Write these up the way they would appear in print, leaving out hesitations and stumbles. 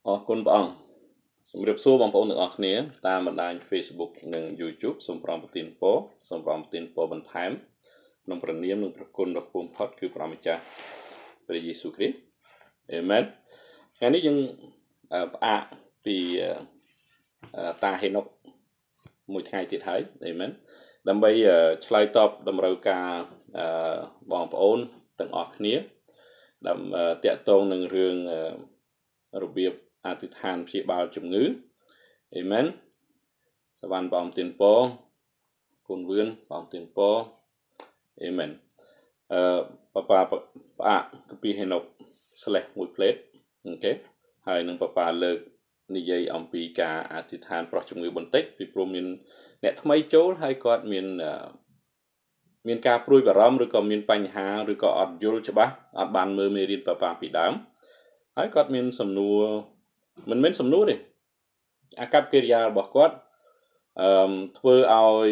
អរគុណព្រះអង្គសម្រាប់សួរបងប្អូនទាំងអស់គ្នាតាមបណ្ដាញ Facebook និង YouTube សូមប្រំប្រទានពរសូមប្រំប្រទានពរបន្ថែមក្នុងព្រះនាមនិងព្រះគុណដ៏ខ្ពង់ផុតគឺព្រះម្ចាស់ព្រះយេស៊ូវគ្រីស្ទអេមែនថ្ងៃនេះយើងផ្អាកពីតាហេណុកមួយថ្ងៃទៀតហើយអេមែនដើម្បីឆ្លើយតបតម្រូវការបងប្អូនទាំងអស់គ្នាដើម្បីតាក់ទងនឹងរឿងរបៀបអធិដ្ឋានព្យាបាលជំងឺអេមែនសវណ្ណបងទានពរគុណវឿនបងទានពរអេមែនប៉ាផ្អាកកាពីហេណុក/មួយផ្លេតអូខេហើយនឹងប៉ាលើកនិយាយអំពីការអធិដ្ឋានប្រោះជំងឺបន្តិចពីព្រោះមានអ្នកថ្មីចូលហើយគាត់មានការព្រួយបារម្ភឬក៏មានបញ្ហាឬក៏អត់យល់ច្បាស់អត់បានមើលមេរៀនប៉ាពីដើមហើយគាត់មានសំណួរមិនមែនសំណួរទេអាកប្បកិរិយារបស់គាត់ធ្វើឲ្យ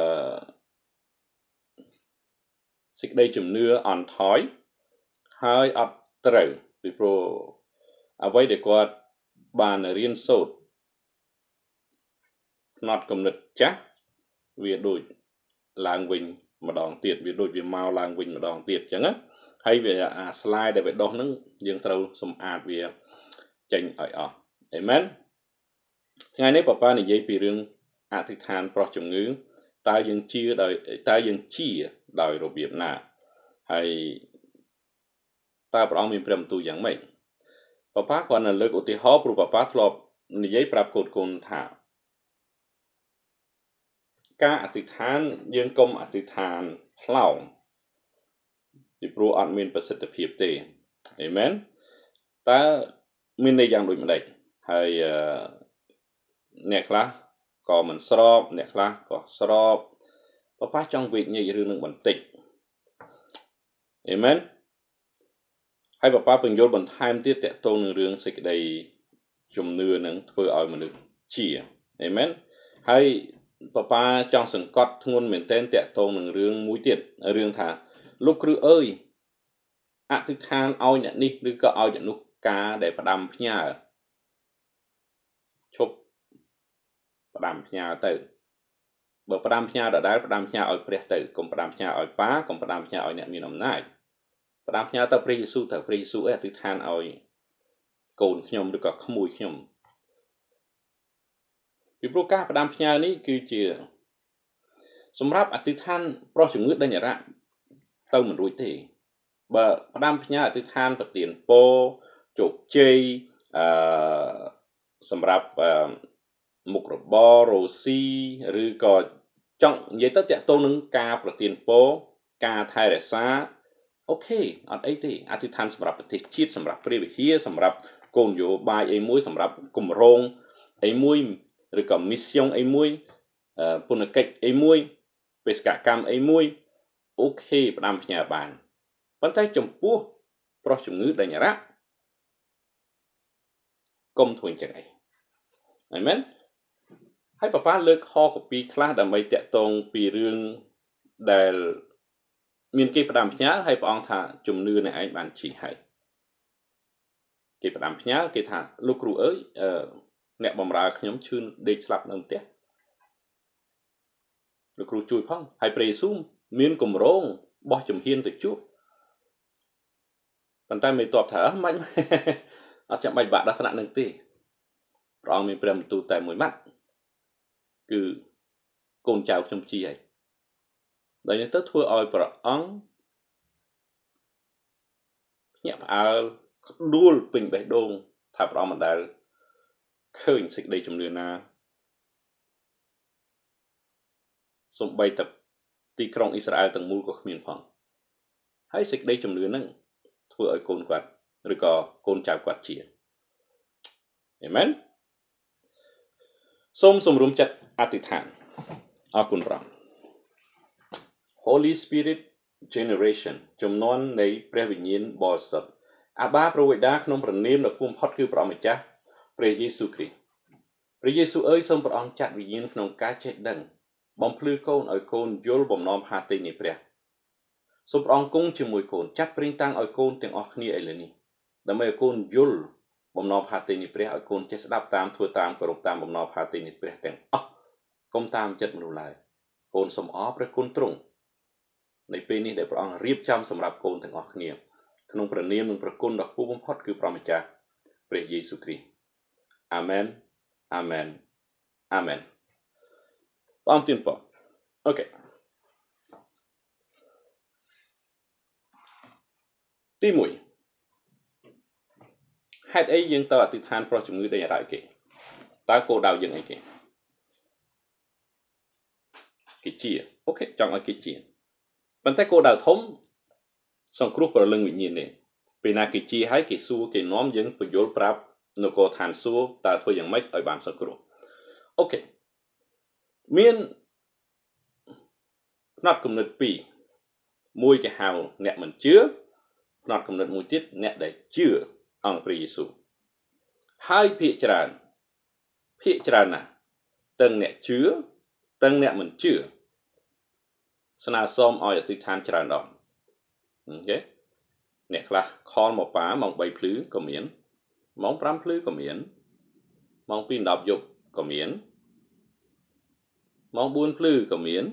សេចក្តីជំនឿអន់ថយហើយអត់ត្រូវពីព្រោះអ្វីដែលគាត់បានរៀនសូត្រផ្នត់គំនិតចាស់វាដូចឡើងវិញម្ដងទៀតវាដូចវាមកឡើងវិញម្ដងទៀតអញ្ចឹងណាហើយវាអា slide ដែលវាដុះហ្នឹងយើងត្រូវសម្អាតវាចេញឲ្យអស់អេមែនថ្ងៃនេះប៉ានិយាយពីរឿងអធិដ្ឋានប្រោះជំងឺតើយើងជាដោយរបៀបណាហើយតើព្រះអង្គមានព្រះបន្ទូលយ៉ាងម៉េចប៉ាគាត់នៅលើកឧទាហរណ៍ព្រោះប៉ាធ្លាប់និយាយប្រាប់កូនថាការអធិដ្ឋានយើងកុំអធិដ្ឋានផ្លោងពីព្រោះអត់មានប្រសិទ្ធភាពទេអេមែនតើមានន័យយ៉ាងដូចម្ដេចហើយអ្នកខ្លះក៏មិនស្របអ្នកខ្លះក៏ស្របប៉ាចង់វិនិច្ឆ័យរឿងនឹងបន្តិចអេមែនហើយប៉ាពន្យល់បន្ថែមទៀតតកតងនឹងរឿងសេចក្តីជំនឿនឹងធ្វើឲ្យមនុស្សជាអេមែនហើយប៉ាចង់សង្កត់ធ្ងន់មែនទែនតកតងនឹងរឿងមួយទៀតរឿងថាលោកគ្រូអើយអធិដ្ឋានឲ្យអ្នកនេះឬក៏ឲ្យអ្នកនោះការដែលផ្ដាំផ្ញើឈប់ផ្ដាំផ្ញើទៅបើផ្ដាំផ្ញើដដែលផ្ដាំផ្ញើឲ្យព្រះទៅកុំផ្ដាំផ្ញើឲ្យប៉ាកុំផ្ដាំផ្ញើឲ្យអ្នកមានអំណាចផ្ដាំផ្ញើទៅព្រះយេស៊ូវទៅព្រះយេស៊ូវអធិដ្ឋានឲ្យកូនខ្ញុំឬក៏ក្មួយខ្ញុំពីព្រោះការផ្ដាំផ្ញើនេះគឺជាសម្រាប់អធិដ្ឋានប្រោះជំងឺដេញអារៈទៅមិនរួចទេបើផ្ដាំផ្ញើអធិដ្ឋានប្រទានពរជោគជ័យសម្រាប់មុខរបររស់ស៊ីឬក៏ចង់និយាយទៅតាក់ទងនឹងការប្រទានពរការថែរក្សាអូខេអត់អីទេអធិដ្ឋានសម្រាប់ប្រទេសជាតិសម្រាប់ព្រះវិហារសម្រាប់គោលនយោបាយអីមួយសម្រាប់គម្រោងអីមួយឬក៏ mission អីមួយពុនកិច្ចអីមួយបេសកកម្មអីមួយអូខេផ្ដាំផ្ញើបានប៉ុន្តែចំពោះប្រោះជំងឺដេញអារៈកុំធ្វើអញ្ចឹងអីអីមែនហើយប៉ាលើកខកពីខ្លះដើម្បីតាក់ទងពីរឿងដែលមានគេផ្ដាំផ្ញើហើយព្រះអង្គថាជំនឿអ្នកឯងបានជីហើយគេផ្ដាំផ្ញើគេថាលោកគ្រូអើយអ្នកបម្រើខ្ញុំឈឺដេកស្លាប់នៅផ្ទះលោកគ្រូជួយផងហើយព្រះយេស៊ូវមានគម្រោងបោះជំហានទៅជួបប៉ុន្តែមិនតបថាមិនអត់ចាំបាច់បាក់ដល់ថ្នាក់នឹងទេព្រះអង្គមានព្រះបន្ទូលតែមួយម៉ាត់គឺកូនចៅខ្ញុំជាហើយដល់នេះទៅធ្វើឲ្យព្រះអង្គភ្ញាក់ផ្អើលក្ដួលពេញបេះដូងថាព្រះអង្គមិនដែលឃើញសេចក្តីជំនឿណាសំបីតែទីក្រុងអ៊ីស្រាអែលទាំងមូលក៏គ្មានផងហើយសេចក្តីជំនឿហ្នឹងធ្វើឲ្យកូនគាត់ឬក៏កូនចៅគាត់ជាអេមែនសូមសម្រុំចិត្តអធិដ្ឋានអរគុណព្រះ Holy Spirit Generation ចំនួននៃព្រះវិញ្ញាណបរិសុទ្ធអាបាព្រះវេដាក្នុងព្រះនាមដ៏គង់ផុតគឺព្រះម្ចាស់ព្រះយេស៊ូវគ្រីស្ទព្រះយេស៊ូវអើយសូមព្រះអង្គចាត់វិញ្ញាណក្នុងការចេះដឹងបំភ្លឺកូនឲ្យកូនយល់បំណងផាតីនៃព្រះសូមព្រះអង្គគង់ជាមួយកូនចាត់ព្រេងតាំងឲ្យកូនទាំងអស់គ្នាឥឡូវនេះដើម្បីឲ្យកូនយល់បំណងផាទីនេះព្រះឲ្យកូនចេះស្ដាប់តាមធ្វើតាមគោរពតាមបំណងផាទីនេះព្រះទាំងអស់កុំតាមចិត្តមនុស្សឡើយកូនសូមអរព្រះគុណទ្រង់ในពេលនេះដែលព្រះអង្គរៀបចំសម្រាប់កូនទាំងអស់គ្នាក្នុងព្រះនាមនិងព្រះគុណដ៏ខ្ពស់បំផុតគឺព្រះម្ចាស់ព្រះយេស៊ូវគ្រីស្ទអាមែនអាមែនអាមែនបងទៀនបងអូខេទី1ហេតុអីយើងតើអធិដ្ឋានប្រោះជំងឺដេញរ៉ាយគេតើគោលដៅយើងអីគេជាអូខេចង់ឲ្យគេជាប៉ុន្តែគោលដៅធំសង្គ្រោះប្រលឹងវិញ្ញាណនេះពេលណាគេជាហើយគេសួរគេនាំយើងបញ្យល់ប្រាប់នគរឋានសួគ៌តើធ្វើយ៉ាងម៉េចឲ្យបានសង្គ្រោះអូខេមានផ្នត់គំនិត2មួយគេហៅអ្នកមិនជឿផ្នត់គំនិតមួយទៀតអ្នកដែលជឿអង្គព្រះយេស៊ូវហើយភាគច្រើនណាស់ទាំងអ្នកជឿទាំងអ្នកមិនជឿស្នើសុំឲ្យអធិដ្ឋានច្រើនដងអូខេអ្នកខ្លះខលមកប៉ាម៉ោង3ភ្លឺក៏មានម៉ោង5ភ្លឺក៏មានម៉ោង2 10យប់ក៏មានម៉ោង4ភ្លឺក៏មាន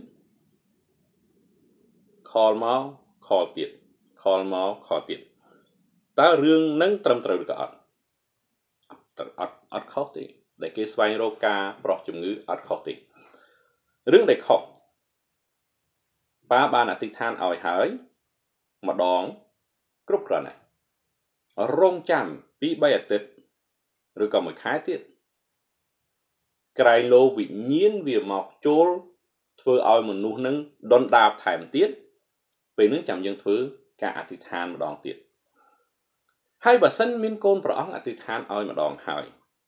ខលមកខលទៀតខលមកខលទៀតតើរឿងនឹងត្រឹមត្រូវឬក៏អត់អត់ខុសទេដែលគេស្វែងរកការប្រោះជំងឺអត់ខុសទេរឿងដែលខុសប៉ាបានអធិដ្ឋានឲ្យហើយម្ដងគ្រប់គ្រាន់ហើយរងចាំពី3អាទិត្យឬក៏1ខែទៀតក្រែងលោវិញ្ញាណវាមកចូលធ្វើឲ្យមនុស្សនឹងដុនដាបថែមទៀតពេលនឹងចាំយើងធ្វើការអធិដ្ឋានម្ដងទៀតហើយបើសិនមានកូនព្រះអង្គអធិដ្ឋានឲ្យម្ដងហើយ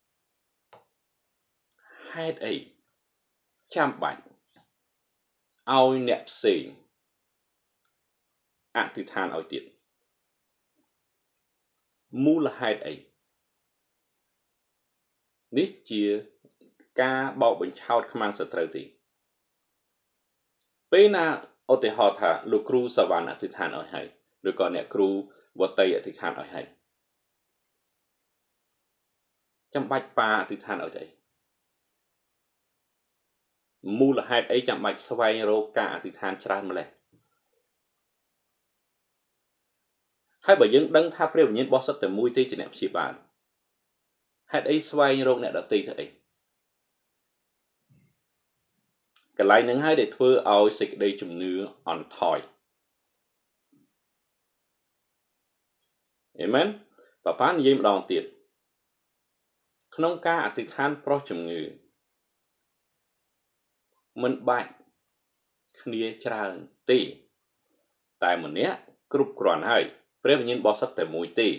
ហេតុអីចាំបាច់ឲ្យអ្នកផ្សេងអធិដ្ឋានឲ្យទៀតមូលហេតុអីនេះជាការបោកបញ្ឆោតខ្មាំងសត្រូវទេពេលណាឧទាហរណ៍ថាលោកគ្រូសវណ្ណអធិដ្ឋានឲ្យហើយឬក៏អ្នកគ្រូវតីអធិដ្ឋានឲ្យហើយចាំបាច់ប៉ាអធិដ្ឋានឲ្យទៅមូលហេតុអីចាំបាច់ស្វែងរកការអធិដ្ឋានច្រើនម្ល៉េះហើយបើយើងដឹងថាព្រះវិញ្ញាណបរិសុទ្ធតែមួយទេជាអ្នកព្យាបាលហេតុអីស្វែងរកអ្នកដទៃទៅអីកន្លែងហ្នឹងហើយដែលធ្វើឲ្យសេចក្តីជំនឿអន់ថយអេមែនប៉ានិយាយម្ដងទៀតក្នុងការអធិដ្ឋានប្រោះជំងឺមិនបាច់គ្នាច្រើនទេតែម្នាក់គ្រប់គ្រាន់ហើយព្រះវិញ្ញាណបរិសុទ្ធតែមួយទេ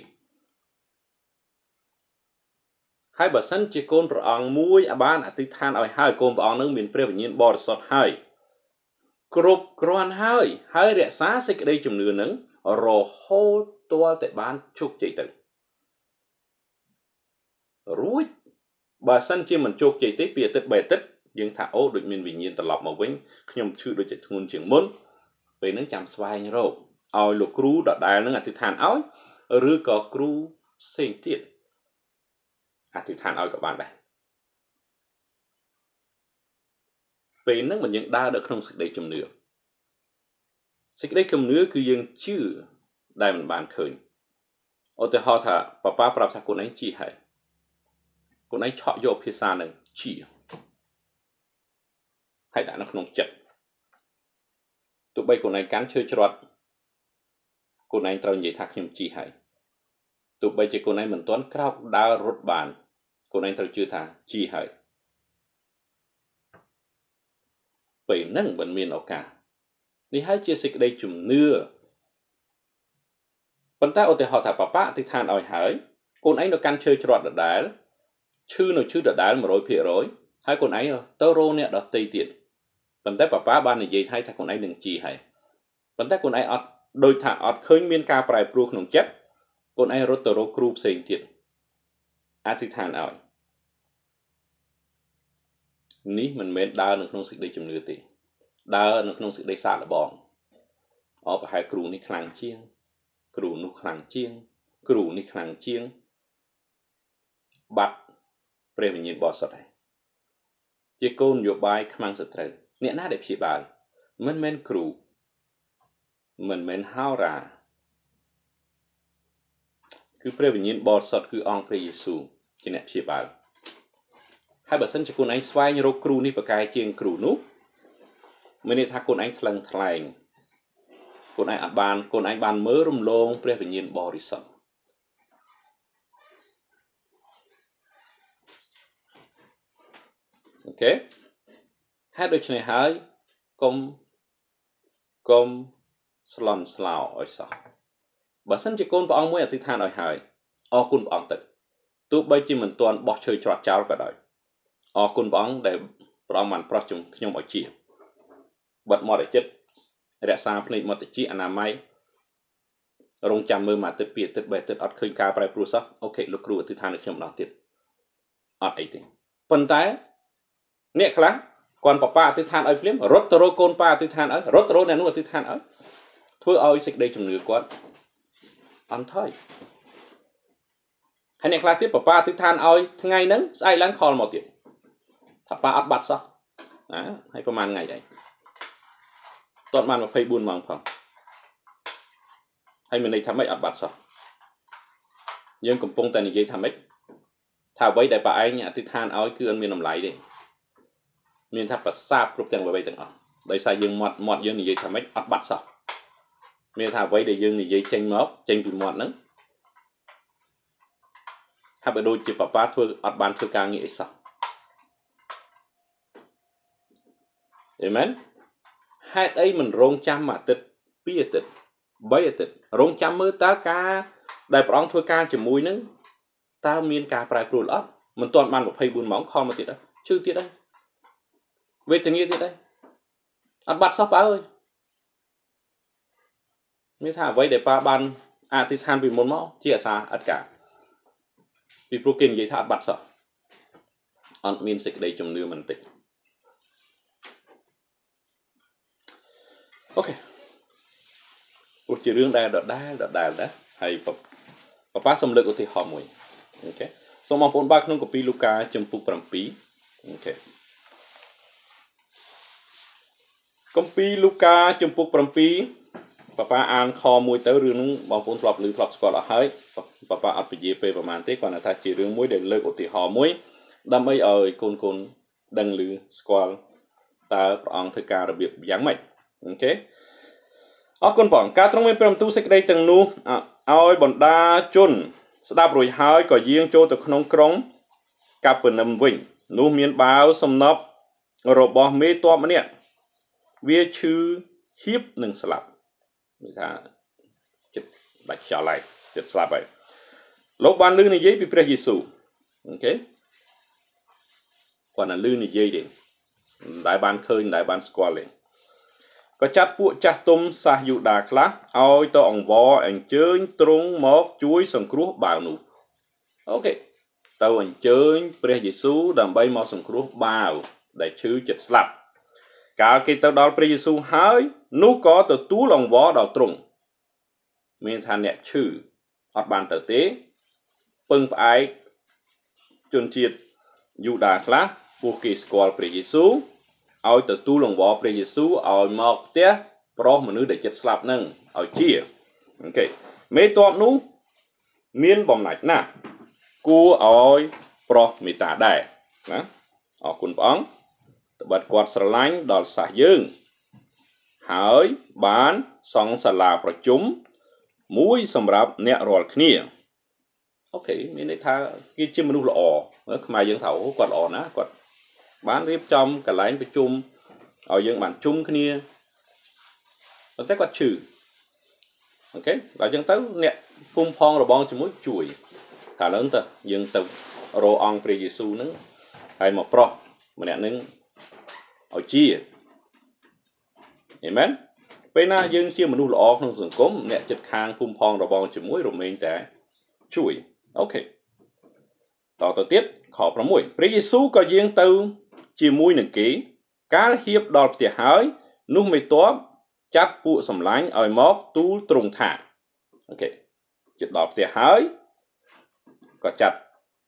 ហើយបើសិនជាកូនព្រះអង្គមួយបានអធិដ្ឋានឲ្យហើយកូនព្រះអង្គនឹងមានព្រះវិញ្ញាណបរិសុទ្ធហើយគ្រប់គ្រាន់ហើយរក្សាសេចក្តីជំនឿនឹងរហូតទាល់តែបានជោគជ័យទៅរួចបើសិនជាមិនជោគជ័យទេពីអាទិត្យ3អាទិត្យយើងថាអូដូចមានវិញ្ញាណត្រឡប់មកវិញខ្ញុំឈឺដូចជាធ្ងន់ជាងមុនពេលហ្នឹងចាំស្វែងរកឲ្យលោកគ្រូដដែលនឹងអធិដ្ឋានឲ្យឬក៏គ្រូផ្សេងទៀតអធិដ្ឋានឲ្យក៏បានដែរពេលហ្នឹងមិនយើងដើរនៅក្នុងសេចក្តីជំនឿគឺយើងជឿដែលមិនបានឃើញឧទាហរណ៍ថាប៉ាប្រាប់ថាខ្លួនឯងជាហើយកូនឯងឆក់យកភាសានឹងជាហើយដាក់នៅក្នុងចិត្តទោះបីកូនឯងកាន់ឈើច្រត់កូនឯងត្រូវនិយាយថាខ្ញុំជាហើយទោះបីជាកូនឯងមិនទាន់ក្រោកដើររត់បានកូនឯងត្រូវជឿថាជាហើយពេលហ្នឹងមិនមានឱកាសនេះហើយជាសេចក្តីជំនឿប៉ុន្តែឧទាហរណ៍ថាប៉ាអធិដ្ឋានឲ្យហើយកូនឯងនៅកាន់ឈើច្រត់ដដែលឈឺដដែល 100% ហើយកូនឯងទៅរកអ្នកដទៃទៀតប៉ុន្តែប៉ាបាននិយាយថាកូនឯងនឹងជាហើយប៉ុន្តែកូនឯងអត់ដូចថាអត់ឃើញមានការប្រែប្រួលក្នុងចិត្តកូនឯងរត់ទៅរកគ្រូផ្សេងទៀតអធិដ្ឋានឲ្យនេះមិនមែនដើរនៅក្នុងសេចក្តីជំនឿទេដើរនៅក្នុងសេចក្តីសាកល្បងប្រហែលគ្រូនេះខ្លាំងជាងគ្រូនោះខ្លាំងជាងគ្រូនេះខ្លាំងជាងបាត់ព្រះវិញ្ញាណបរិសុទ្ធហើយជាគោលនយោបាយខ្មាំងសត្រូវអ្នកណាដែលព្យាបាលមិនមែនគ្រូមិនមែនហោរាគឺព្រះវិញ្ញាណបរិសុទ្ធគឺអង្គព្រះយេស៊ូវជាអ្នកព្យាបាលហើយបើសិនជាខ្លួនឯងស្វែងរកគ្រូនេះប្រកែកជាងគ្រូនោះមានន័យថាខ្លួនឯងថ្លឹងថ្លែងខ្លួនឯងបានមើលរំលងព្រះវិញ្ញាណបរិសុទ្ធអូខេហើយដូច្នេះហើយកុំស្លន់ស្លោឲ្យសោះបើសិនជាកូនព្រះអង្គមួយអធិដ្ឋានឲ្យហើយអរគុណព្រះអង្គទៅទោះបីជាមិនទាន់បោះឈើច្រត់ចោលក៏ដោយអរគុណព្រះអង្គដែលព្រះអង្គបានប្រោះខ្ញុំឲ្យជាបិទមាត់ឲ្យចិត្តរក្សាភ្នែកមាត់តិចអនាម័យរងចាំមើលមួយអាទិត្យពីរអាទិត្យបីអាទិត្យអត់ឃើញការប្រែប្រួលសោះអូខេលោកគ្រូអធិដ្ឋានឲ្យខ្ញុំម្ដងទៀតអត់អីទេប៉ុន្តែអ្នកខ្លះគាត់ប៉ាអធិដ្ឋានឲ្យភ្លាមរត់ទៅរកកូនប៉ាអធិដ្ឋានឲ្យរត់ទៅរកអ្នកនោះអធិដ្ឋានឲ្យធ្វើឲ្យសេចក្តីជំនឿគាត់អន់ថយហើយអ្នកខ្លះទៀតប៉ាអធិដ្ឋានឲ្យថ្ងៃហ្នឹងស្អែកឡើងខលមកទៀតថាប៉ាអត់បាត់សោះណាហើយប្រហែលថ្ងៃដែរតតបាន24ម៉ោងផងហើយមានន័យថាម៉េចអត់បាត់សោះយើងកំពុងតែនិយាយថាម៉េចថាអ្វីដែលប៉ាឯងអធិដ្ឋានឲ្យគឺអត់មានតម្លៃទេមានថាប្រសាទគ្រប់ទាំងអ្វីទាំងអស់ដោយសារយើងមាត់យើងនិយាយថាម៉េចអត់បាត់សោះមានថាអ្វីដែលយើងនិយាយចេញពីមាត់ហ្នឹងថាបើដូចជាប៉ាធ្វើអត់បានធ្វើការងារអីសោះអេមែនហេតុអីមិនរងចាំមួយអាទិត្យពីរអាទិត្យ3អាទិត្យរងចាំមើលតើការដែលព្រះអង្គធ្វើការជាមួយនឹងតើមានការប្រែប្រួលអត់មិនទាន់បាន24ម៉ោងខលមកទៀតដែរឈឺទៀតដែរវេទនាទៀតដែរអត់បាត់សោះប៉ាអើយមានថាអ្វីដែលប៉ាបានអធិដ្ឋានពីមុនមកជាអាសាអត់ការពីព្រោះគេនិយាយថាអត់បាត់សោះអត់មានសេចក្តីជំនឿមិនតិចអូខេព្រោះជារឿងដែលដដែលដែរហើយប៉ាសំលើកឧទាហរណ៍មួយអូខេសូមបងប្អូនបើក្នុងកាពីលូកាចំពុក7អូខេកាពីលូកាចំពុក7ប៉ាអានខមួយទៅរឿងនោះបងប្អូនធ្លាប់ស្គាល់អស់ហើយប៉ាអត់ពជាពេលប្រហែលទេគាត់ថាជារឿងមួយដែលលើកឧទាហរណ៍មួយដើម្បីឲ្យកូនដឹងឮស្គាល់តើព្រះអង្គធ្វើការរបៀបយ៉ាងម៉េចអូខេអរគុណបងការទ្រង់មានព្រះបន្ទូលសេចក្តីទាំងនោះឲ្យបណ្ដាជនស្ដាប់រួចហើយក៏យាងចូលទៅក្នុងក្រុងកាពឺនឹមវិញនោះមានបាវសំណប់របស់មេទ័ពម្នាក់វាឈឺហៀបនឹងស្លាប់គឺថាចិត្តដាច់ខ្យល់ហើយចិត្តស្លាប់ហើយលោកបានឮនិយាយពីព្រះយេស៊ូវអូខេគាត់នឹងឮនិយាយទេដែលបានឃើញដែលបានស្គាល់ទេក៏ចាត់ពួកចាស់ទុំសាសយូដាខ្លះឲ្យទៅអង្វរអញ្ជើញទ្រង់មកជួយសង្គ្រោះបាវនោះអូខេទៅអញ្ជើញព្រះយេស៊ូវដើម្បីមកសង្គ្រោះបាវដែលឈឺចិត្តស្លាប់កាលគេទៅដល់ព្រះយេស៊ូវហើយនោះក៏ទទួលអង្វរដល់ទ្រង់មានថាអ្នកឈឺអត់បានទៅទេពឹងផ្អែកជនជាតិយូដាខ្លះពួកគេស្គាល់ព្រះយេស៊ូវឲ្យទទួលអង្វរព្រះយេស៊ូវឲ្យមកផ្ទះប្រុសមនុស្សដែលចិត្តស្លាប់នឹងឲ្យជាអូខេមេទ័ពនោះមានបំណាច់ណាស់គួរឲ្យប្រុសមេត្តាដែរណាអរគុណព្រះអង្គត្បិតគាត់ស្រឡាញ់ដល់សាសយើងហើយបានសង់សាលាប្រជុំមួយសម្រាប់អ្នករាល់គ្នាអូខេមានន័យថាគេជាមនុស្សល្អខ្មែរយើងថាអូគាត់ល្អណាស់គាត់បានរៀបចំកន្លែងប្រជុំឲ្យយើងបានជុំគ្នាប៉ុន្តែគាត់ឈឺអូខេដល់អញ្ចឹងទៅអ្នកភូមិផងរបងជាមួយជួយថាឡើងទៅយើងទៅរកអង្គព្រះយេស៊ូវហ្នឹងហើយមកប្រោះម្នាក់ហ្នឹងឲ្យជាអេមែនពេលណាយើងជាមនុស្សល្អក្នុងសង្គមអ្នកចិត្តខាងភូមិផងរបងជាមួយរមែងតែជួយអូខេតទៅទៀតខ6ព្រះយេស៊ូវក៏យាងទៅជាមួយនឹងគេកាលហៀបដល់ផ្ទះហើយនោះមេទ័ពចាត់ពួកសម្លាញ់ឲ្យមកទូលទ្រង់ថាអូខេជិតដល់ផ្ទះហើយក៏ចាត់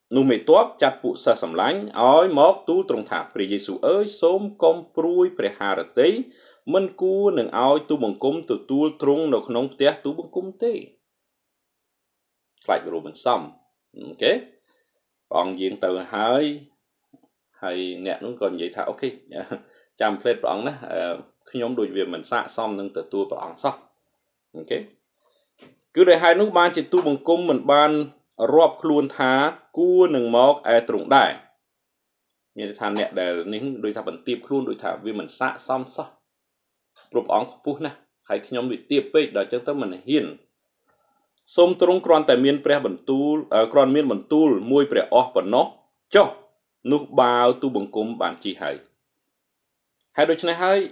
នោះមេតបចាត់ពួកសិស្សសម្លាញ់ឲ្យមកទូលទ្រង់ថាព្រះយេស៊ូវអើយសូមកុំព្រួយព្រះハរតីមិនគួរនឹងឲ្យទូបង្គំទទួលទ្រង់នៅក្នុងផ្ទះទូបង្គំទេខ្លាចរੂមិនសមអូខេព្រះអង្គយាងទៅហើយអ្នកនោះក៏និយាយថាអូខេចាំផ្លេតព្រះអង្គណាខ្ញុំដូចវាមិនស័ក្តិសមនឹងទទួលព្រះអង្គសោះអូខេគឺដោយហេតុនោះបានជាទូបង្គំមិនបានរាប់ខ្លួនថាគួរនឹងមកឯទ្រង់ដែរមានន័យថាអ្នកដែលនេះដូចថាបន្ទាបខ្លួនដូចថាវាមិនស័ក្តិសមសោះព្រោះព្រះអង្គខ្ពស់ណាស់ហើយខ្ញុំវាទាបពេកដល់ចឹងទៅមិនហ៊ានសូមទ្រង់គ្រាន់តែមានព្រះបន្ទូលគ្រាន់មានបន្ទូលមួយព្រះអស់ប៉ុណ្ណោះចុះនោះបាវទូបង្គំបានជីហើយហើយដូច្នេះហើយ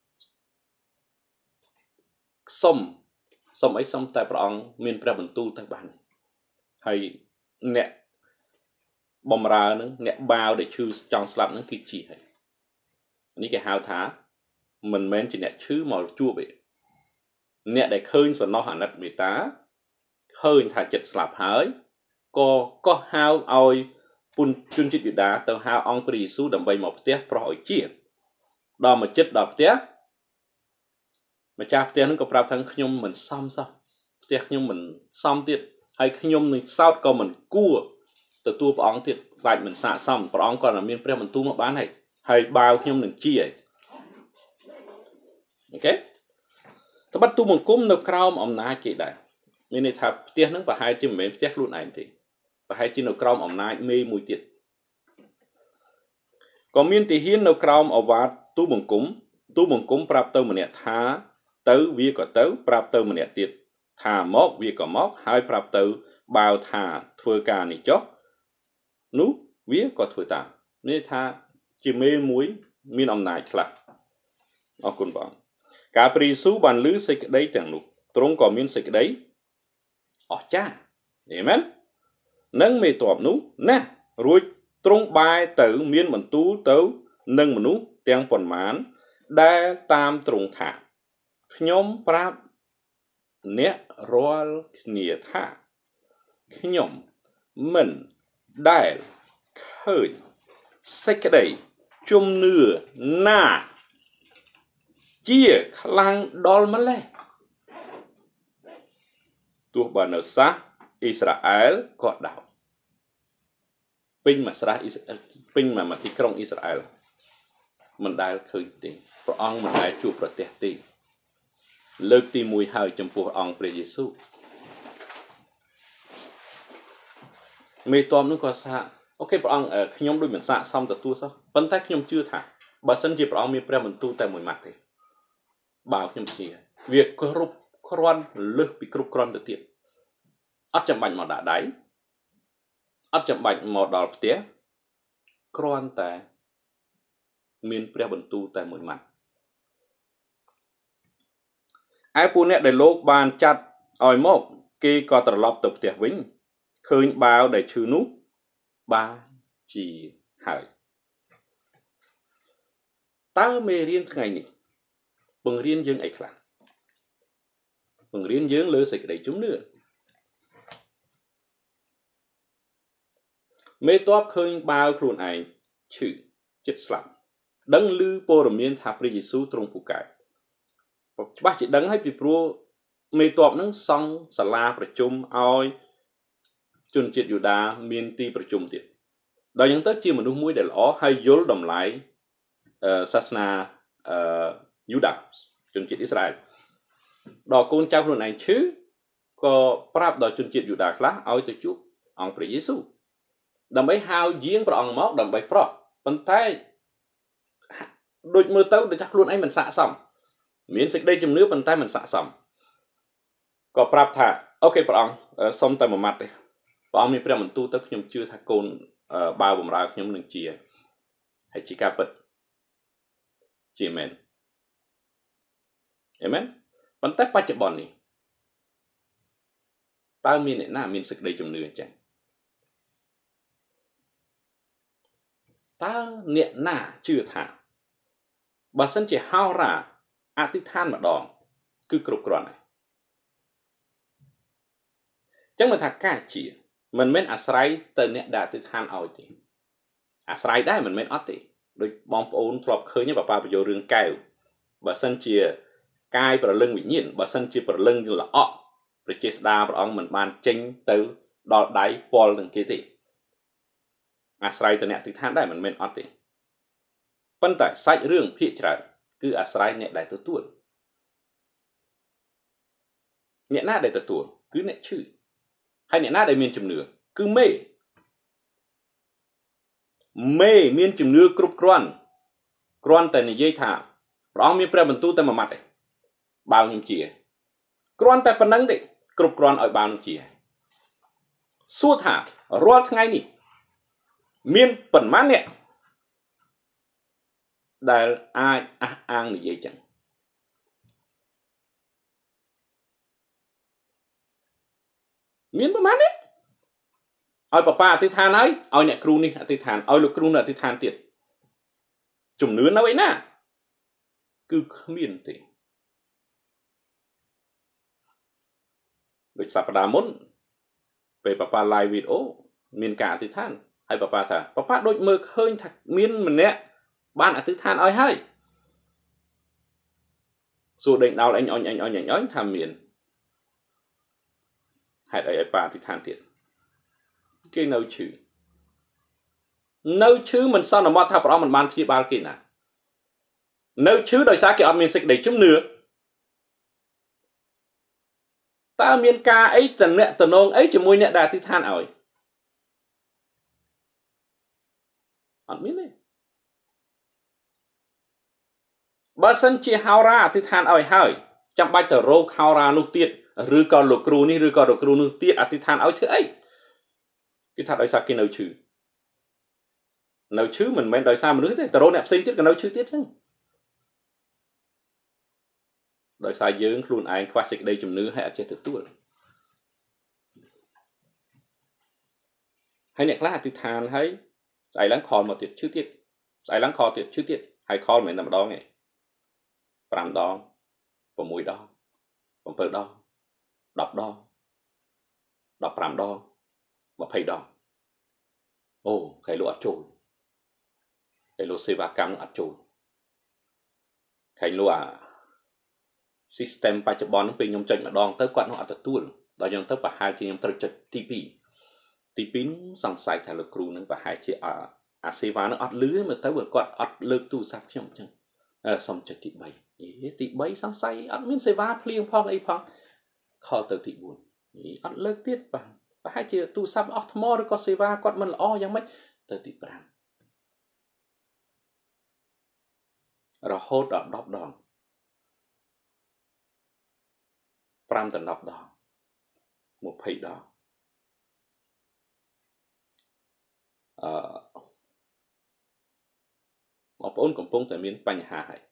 សុំអីសុំតែព្រះអង្គមានព្រះបន្ទូលទៅបានហើយអ្នកបំរើនឹងអ្នកបាវដែលឈឺចង់ស្លាប់នឹងគឺជីហើយនេះគេហៅថាមិនមែនជាអ្នកឈឺមកជួបទេអ្នកដែលឃើញសំណោះអាណិតមេត្តាឃើញថាចិត្តស្លាប់ហើយក៏ហៅឲ្យជនជាតិយូដាទៅហៅអង្គព្រះយេស៊ូវដើម្បីមកផ្ទះប្រោះឲ្យជាដល់មកចិត្តដល់ផ្ទះម្ចាស់ផ្ទះនឹងក៏ប្រាប់ថាខ្ញុំមិនសមសោះផ្ទះខ្ញុំមិនសមទៀតហើយខ្ញុំនឹងសោតក៏មិនគួរទទួលព្រះអង្គទៀតខ្លាចមិនស័ក្តិសមព្រះអង្គគាត់មានព្រះបន្ទូលមកបានហើយបាវខ្ញុំនឹងជាអូខេត្បិតទូបង្គំនៅក្រោមអំណាចគេដែរមានន័យថាផ្ទះនឹងប្រហែលជាមិនមែនផ្ទះខ្លួនឯងទេប្រហែលជានៅក្រោមអំណាចមេមួយទៀតក៏មានទាហាននៅក្រោមអាវ៉ាតទូបង្គំប្រាប់ទៅម្នាក់ថាទៅវាក៏ទៅប្រាប់ទៅម្នាក់ទៀតថាមកវាក៏មកហើយប្រាប់ទៅបាវថាធ្វើការនេះចុះនោះវាក៏ធ្វើតាមនេះថាជាមេមួយមានអំណាចខ្លះអរគុណបងកាលព្រះយេស៊ូវបានឮសេចក្តីទាំងនោះទ្រង់ក៏មានសេចក្តីអស្ចារ្យអាមែននឹងមេតបនោះណារួចទ្រង់បែរទៅមានបន្ទូលទៅនឹងមនុស្សទាំងប៉ុន្មានដែលតាមទ្រង់ថាខ្ញុំប្រាប់អ្នករាល់គ្នាថាខ្ញុំមិនដែលឃើញសេចក្តីជំនឿណាជាខ្លាំងដល់ម្លេះទោះបើនៅសាសអ៊ីស្រាអែលក៏ដោយពេញមួយទីក្រុងអ៊ីស្រាអែលមិនដែលឃើញទេព្រះអង្គមិនដែលជួបប្រទះទេលើកទី1ហើយចំពោះអង្គព្រះយេស៊ូវមេតមនោះក៏ថាអូខេព្រះអង្គខ្ញុំដូចមិនស័ក្តិសមទទួលសោះប៉ុន្តែខ្ញុំជឿថាបើសិនជាព្រះអង្គមានព្រះបន្ទូលតែមួយម៉ាត់ទេបើខ្ញុំជាវាគ្រប់គ្រាន់លើសពីគ្រប់គ្រាន់ទៅទៀតអត់ចាំបាច់មកដាក់ដៃអត់ចាំបាច់មកដល់ផ្ទះគ្រាន់តែមានព្រះបន្ទូលតែមួយម៉ាត់ឯពួកអ្នកដែលលោកបានចាត់ឲ្យមកគេក៏ត្រឡប់ទៅផ្ទះវិញឃើញបាវដែលឈឺនោះបានជាហើយតើមេរៀនថ្ងៃនេះបង្រៀនយើងអីខ្លះបង្រៀនយើងលើសេចក្តីជំនឿមេតបឃើញបាវខ្លួនឯងឈឺចិត្តស្លាប់ដឹងឮព័ត៌មានថាព្រះយេស៊ូវទ្រង់ពូកែច្បាស់ជាដឹងហើយពីព្រោះមេតបនឹងសង់សាលាប្រជុំឲ្យជនជាតិយូដាមានទីប្រជុំទៀតដល់យ៉ាងទៅជាមនុស្សមួយដែលល្អហើយយល់តម្លៃសាសនាយូដាជនជាតិអ៊ីស្រាអែលដល់កូនចៅខ្លួនឯងឈឺក៏ប្រាប់ដល់ជនជាតិយូដាខ្លះឲ្យទៅជួបអង្គព្រះយេស៊ូវដើម្បីហៅយាងព្រះអង្គមកដើម្បីប្រោះប៉ុន្តែដូចមើលទៅដូចថាខ្លួនឯងមិនស័ក្តិសមមានសេចក្តីជំនឿប៉ុន្តែមិនស័ក្តិសមក៏ប្រាប់ថាអូខេព្រះអង្គសុំតែមួយម៉ាត់ទេព្រះអង្គមានព្រះបន្ទូលទៅខ្ញុំជឿថាកូនបាវបំរើខ្ញុំនឹងជាហើយជាការពិតជាមែនអេមែនប៉ុន្តែបច្ចុប្បន្ននេះតើមានអ្នកណាមានសេចក្តីជំនឿអញ្ចឹងតើអ្នកណាជឿថាបើសិនជាហោរាអធិដ្ឋានម្ដងគឺគ្រប់គ្រាន់ហើយចឹងមិនថាការជា mình menអាស្រ័យទៅអ្នកដែលអធិដ្ឋានឲ្យទេអាស្រ័យដែរមិនមែនអត់ទេដូចបងប្អូនធ្លាប់ឃើញប៉ាបញ្យល់រឿងកែវបើសិនជាកាយប្រលឹងវិញ្ញាណបើសិនជាប្រលឹងល្អក់ប្រជាស្ដាព្រះអង្គមិនបានចេញទៅដល់ដៃពលនឹងគេទេអាស្រ័យទៅអ្នកអធិដ្ឋានដែរមិនមែនអត់ទេប៉ុន្តែសាច់រឿងភាគច្រើនគឺអាស្រ័យអ្នកដែលទទួលអ្នកណាដែលទទួលគឺអ្នកឈឺហើយអ្នកណាដែលមានជំនឿគឺមេមានជំនឿគ្រប់គ្រាន់តែនិយាយថាព្រះអង្គមានព្រះបន្ទូលតែមួយម៉ាត់ទេបើខ្ញុំជាគ្រាន់តែប៉ុណ្្នឹងទេគ្រប់គ្រាន់ឲ្យបើខ្ញុំជាសួរថារាល់ថ្ងៃនេះមានប៉ុន្មានអ្នកដែលអាចអះអាងនិយាយចឹងមានប៉ុន្មានអ្នកឲ្យប៉ាអធិដ្ឋានហើយឲ្យអ្នកគ្រូនេះអធិដ្ឋានឲ្យលោកគ្រូនោះអធិដ្ឋានទៀតជំនឿនៅឯណាគឺគ្មានទេដូចសប្តាហ៍មុនពេលប៉ា live វីដេអូមានការអធិដ្ឋានហើយប៉ាថាប៉ាដូចមើលឃើញថាមានម្នាក់បានអធិដ្ឋានឲ្យហើយសួរដេញដោលអញថាមានហេតុអីឲ្យប៉ាអធិដ្ឋានទៀតគេនៅឈឺមិនសន្មត់ថាព្រះអង្គមិនបានព្យាបាលគេណានៅឈឺដោយសារគេអត់មានសេចក្តីជំនឿតើមានការអីតំណែងអីជាមួយអ្នកដែលអធិដ្ឋានឲ្យអត់មានទេបើសិនជាហោរាអធិដ្ឋានឲ្យហើយចាំបាច់ទៅរកហោរានោះទៀតឬក៏លោកគ្រូនេះឬក៏លោកគ្រូនោះទៀតអធិដ្ឋានឲ្យធ្វើអីគេថាដោយសារគេនៅឈឺមិនមែនដោយសារមនុស្សទេតរោអ្នកផ្សេងទៀតក៏នៅឈឺទៀតចឹងដោយសារយើងខ្លួនឯងខ្វះសេចក្តីជំនឿហើយអត់ចេះទទួលហើយអ្នកខ្លះអធិដ្ឋានហើយស្អែកឡើងខលមកទៀតឈឺទៀតស្អែកឡើងខលទៀតឈឺទៀតហើយខលមិនមែនតែម្ដងទេ5 ដង 6 ដង 7 ដង 10 ដង 15 ដង 20 ដងអូខែលោកអត់ចូលខែលោកសេវាកម្មអត់ចូលខែលោកsystem បច្ចុប្បន្នពេលខ្ញុំចុចម្ដងទៅគាត់នោះអត់ទទួលដល់ខ្ញុំទៅប្រហែលជាខ្ញុំត្រូវចុចទី2សង្ស័យថាលោកគ្រូនឹងប្រហែលជាអាសេវានឹងអត់លឺមើលទៅគាត់អត់លើកទូរស័ព្ទខ្ញុំអញ្ចឹងសុំចុចទី3ទី3សង្ស័យអត់មានសេវាភ្លៀងផងអីផងខលទៅទី4អត់លើកទៀតបាទប្រហែលជាទូរស័ព្ទអស់ថ្មឬក៏សេវាគាត់មិនល្អយ៉ាងម៉េចទៅទី5រហូតដល់10 ដង 5 ដល់ 10 ដង 20 ដងបងប្អូនកំពុងតែមានបញ្ហាហើយ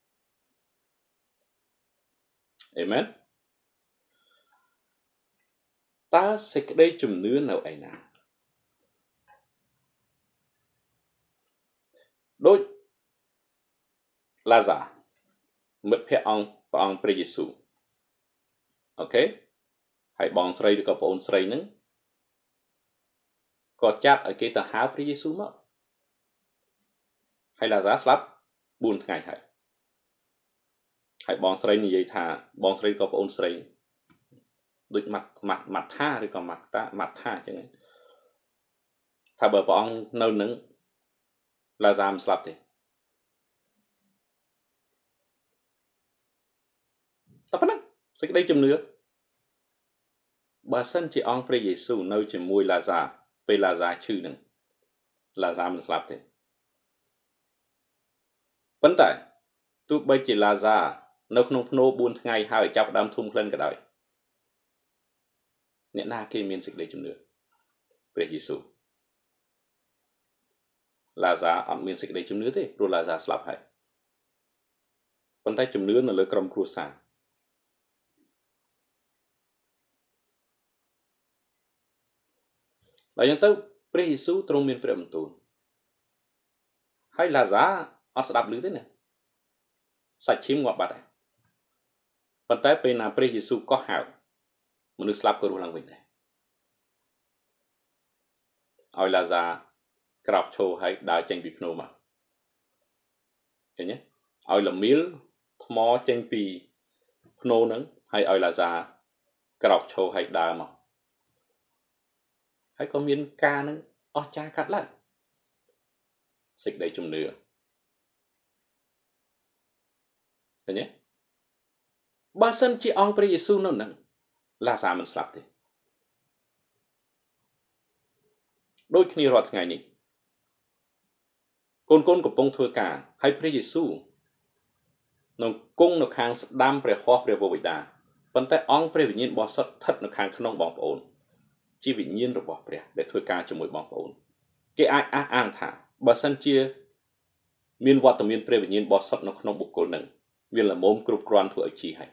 អេមែនតើសេចក្តីជំនឿនៅឯណាដូចឡាហ្សាមិត្តភក្តិព្រះអង្គព្រះយេស៊ូវអូខេហើយបងស្រីឬក៏ប្អូនស្រីហ្នឹងក៏ចាត់ឲ្យគេទៅហៅព្រះយេស៊ូវមកហើយឡាហ្សាស្លាប់4 ថ្ងៃហើយបងស្រីនិយាយថាបងស្រីក៏ប្អូនស្រីដូចម៉ាត់ថាឬក៏ម៉ាត់ថាអញ្ចឹងថាបើព្រះអង្គនៅនឹងឡាហ្សាមិនស្លាប់ទេតែប៉ុណ្ណឹងសេចក្តីជំនឿបើសិនជាអង្គព្រះយេស៊ូវនៅជាមួយឡាហ្សាពេលឡាហ្សាឈឺនឹងឡាហ្សាមិនស្លាប់ទេប៉ុន្តែទោះបីជាឡាហ្សានៅក្នុងភ្នោ4 ថ្ងៃហើយចាប់ផ្ដើមធុំក្លិនក៏ដោយអ្នកណាគេមានសេចក្តីជំនឿព្រះយេស៊ូវឡាហ្សាអត់មានសេចក្តីជំនឿទេព្រោះឡាហ្សាស្លាប់ហើយប៉ុន្តែជំនឿនៅលើក្រុមគ្រួសារដល់យ៉ាងទៅព្រះយេស៊ូវទ្រង់មានព្រះបន្ទូលហើយឡាហ្សាអត់ស្ដាប់ឮទេណាសាច់ឈាមងាប់បាត់ហើយប៉ុន្តែពេលណាព្រះយេស៊ូវក៏ហៅមនុស្សស្លាប់ក៏រស់ឡើងវិញដែរឲ្យឡាហ្សាក្រោកឈរហើយដើរចេញពីភ្នំមកឃើញទេឲ្យលមៀលថ្មចេញពីភ្នំហ្នឹងហើយឲ្យឡាហ្សាក្រោកឈរហើយដើរមកហើយក៏មានការហ្នឹងអស្ចារ្យកាត់ឡើងសេចក្តីជំនឿឃើញទេបើសិនជាអង្គព្រះយេស៊ូវនៅនឹងឡាហ្សាមិនស្លាប់ទេដូចគ្នារាល់ថ្ងៃនេះកូនកំពុងធ្វើការហើយព្រះយេស៊ូវនៅគង់នៅខាងស្ដាំព្រះហស្ថព្រះវរបិតាប៉ុន្តែអង្គព្រះវិញ្ញាណបរិសុទ្ធស្ថិតនៅខាងក្នុងបងប្អូនជាវិញ្ញាណរបស់ព្រះដែលធ្វើការជាមួយបងប្អូនគេអាចអះអាងថាបើសិនជាមានវត្តមានព្រះវិញ្ញាណបរិសុទ្ធនៅក្នុងបុគ្គលនឹងវាល្មមគ្រប់គ្រាន់ធ្វើឲ្យជាហើ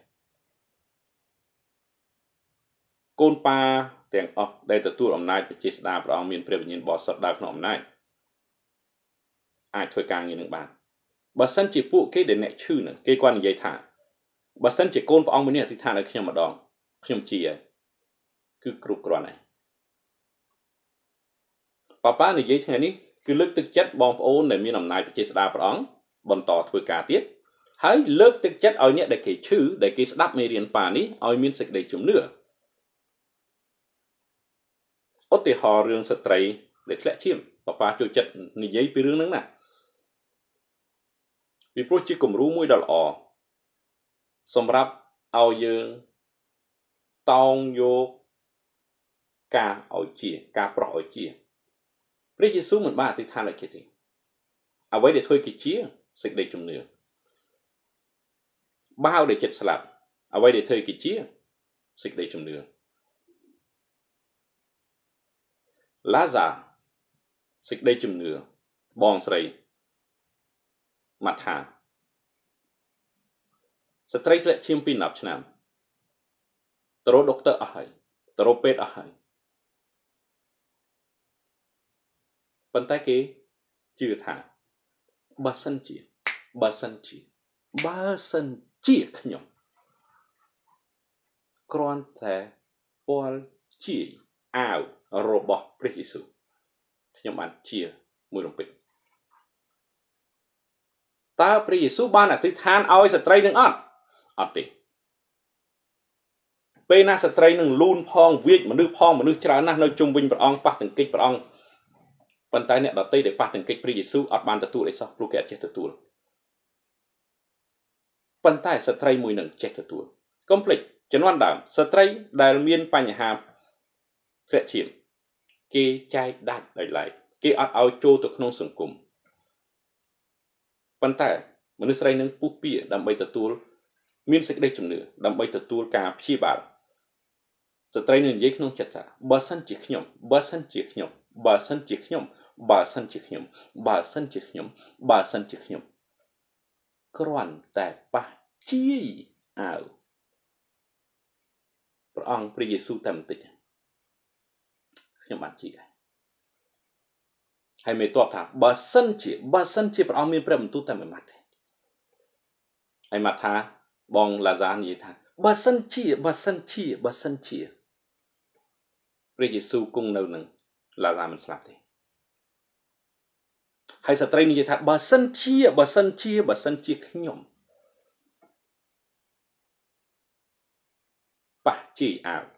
យកូនប៉ាទាំងអស់ដែលទទួលអំណាចប្រជាស្ដាព្រះអង្គមានព្រះវិញ្ញាណបរិសុទ្ធដើរក្នុងអំណាចអាចធ្វើការងារនឹងបានបើសិនជាពួកគេដែលអ្នកឈឺនឹងគេគាត់និយាយថាបើសិនជាកូនព្រះអង្គមួយនេះអធិដ្ឋានឲ្យខ្ញុំម្ដងខ្ញុំជាហើយគឺគ្រប់គ្រាន់ហើយប៉ានិយាយថ្ងៃនេះគឺលើកទឹកចិត្តបងប្អូនដែលមានអំណាចប្រជាស្ដាព្រះអង្គបន្តធ្វើការទៀតហើយលើកទឹកចិត្តឲ្យអ្នកដែលគេឈឺដែលគេស្ដាប់មេរៀនប៉ានេះឲ្យមានសេចក្តីជំនឿឧទាហរណ៍រឿងស្ត្រីដែលធ្លាក់ឈាមប៉ាចូលចិត្តនិយាយពីរឿងហ្នឹងណាពីព្រោះជាគំរូមួយដ៏ល្អសម្រាប់ឲ្យយើងតោងយកការឲ្យជាការប្រោះឲ្យជាព្រះយេស៊ូវមិនបានអធិដ្ឋានឲ្យគេទេអ្វីដែលធ្វើគេជាសេចក្តីជំនឿបាវដែលចិត្តស្លាប់អ្វីដែលធ្វើគេជាសេចក្តីជំនឿឡាហ្សាសេចក្តីជំនឿបងស្រីម៉ាថាស្ត្រីធ្លាក់ឈាមពី10ឆ្នាំទៅរកដុកទ័រអស់ហើយទៅរកពេទ្យអស់ហើយប៉ុន្តែគេជឿថាបើសិនជាខ្ញុំគ្រាន់តែពលជាអាវរបស់ព្រះយេស៊ូវខ្ញុំបានជាមួយរំពេចតើព្រះយេស៊ូវបានអធិដ្ឋានឲ្យស្ត្រីនឹងអត់ទេពេលណាស្ត្រីនឹងលូនផងវាចមនុស្សច្រើនណាស់នៅជុំវិញព្រះអង្គប៉ះទង្គិចព្រះអង្គប៉ុន្តែអ្នកដទៃដែលប៉ះទង្គិចព្រះយេស៊ូវអត់បានទទួលអីសោះព្រោះគេអត់ចេះទទួលប៉ុន្តែស្ត្រីមួយនឹងចេះទទួលកុំភ្លេចជំនាន់ដើមស្ត្រីដែលមានបញ្ហាធ្លាក់ឈាមគេចែកដាច់ដោយឡែកគេអត់ឲ្យចូលទៅក្នុងសង្គមប៉ុន្តែមនុស្សស្រីនឹងពុះពៀដើម្បីទទួលមានសេចក្តីជំនឿដើម្បីទទួលការព្យាបាលស្ត្រីនឹងនិយាយក្នុងចិត្តថាបើសិនជាខ្ញុំគ្រាន់តែប៉ះជាយអាវព្រះអង្គព្រះយេស៊ូវតែបន្តិចខ្ញុំបានជាហើយមេតបថាបើសិនជាព្រះអង្គមានព្រះបន្ទូលតែមួយម៉ាត់ទេហើយម៉ាថាបងឡាហ្សានិយាយថាបើសិនជាព្រះយេស៊ូវគង់នៅនឹងឡាហ្សាមិនស្លាប់ទេហើយស្ត្រីនិយាយថាបើសិនជាខ្ញុំប៉ះជាយអាវ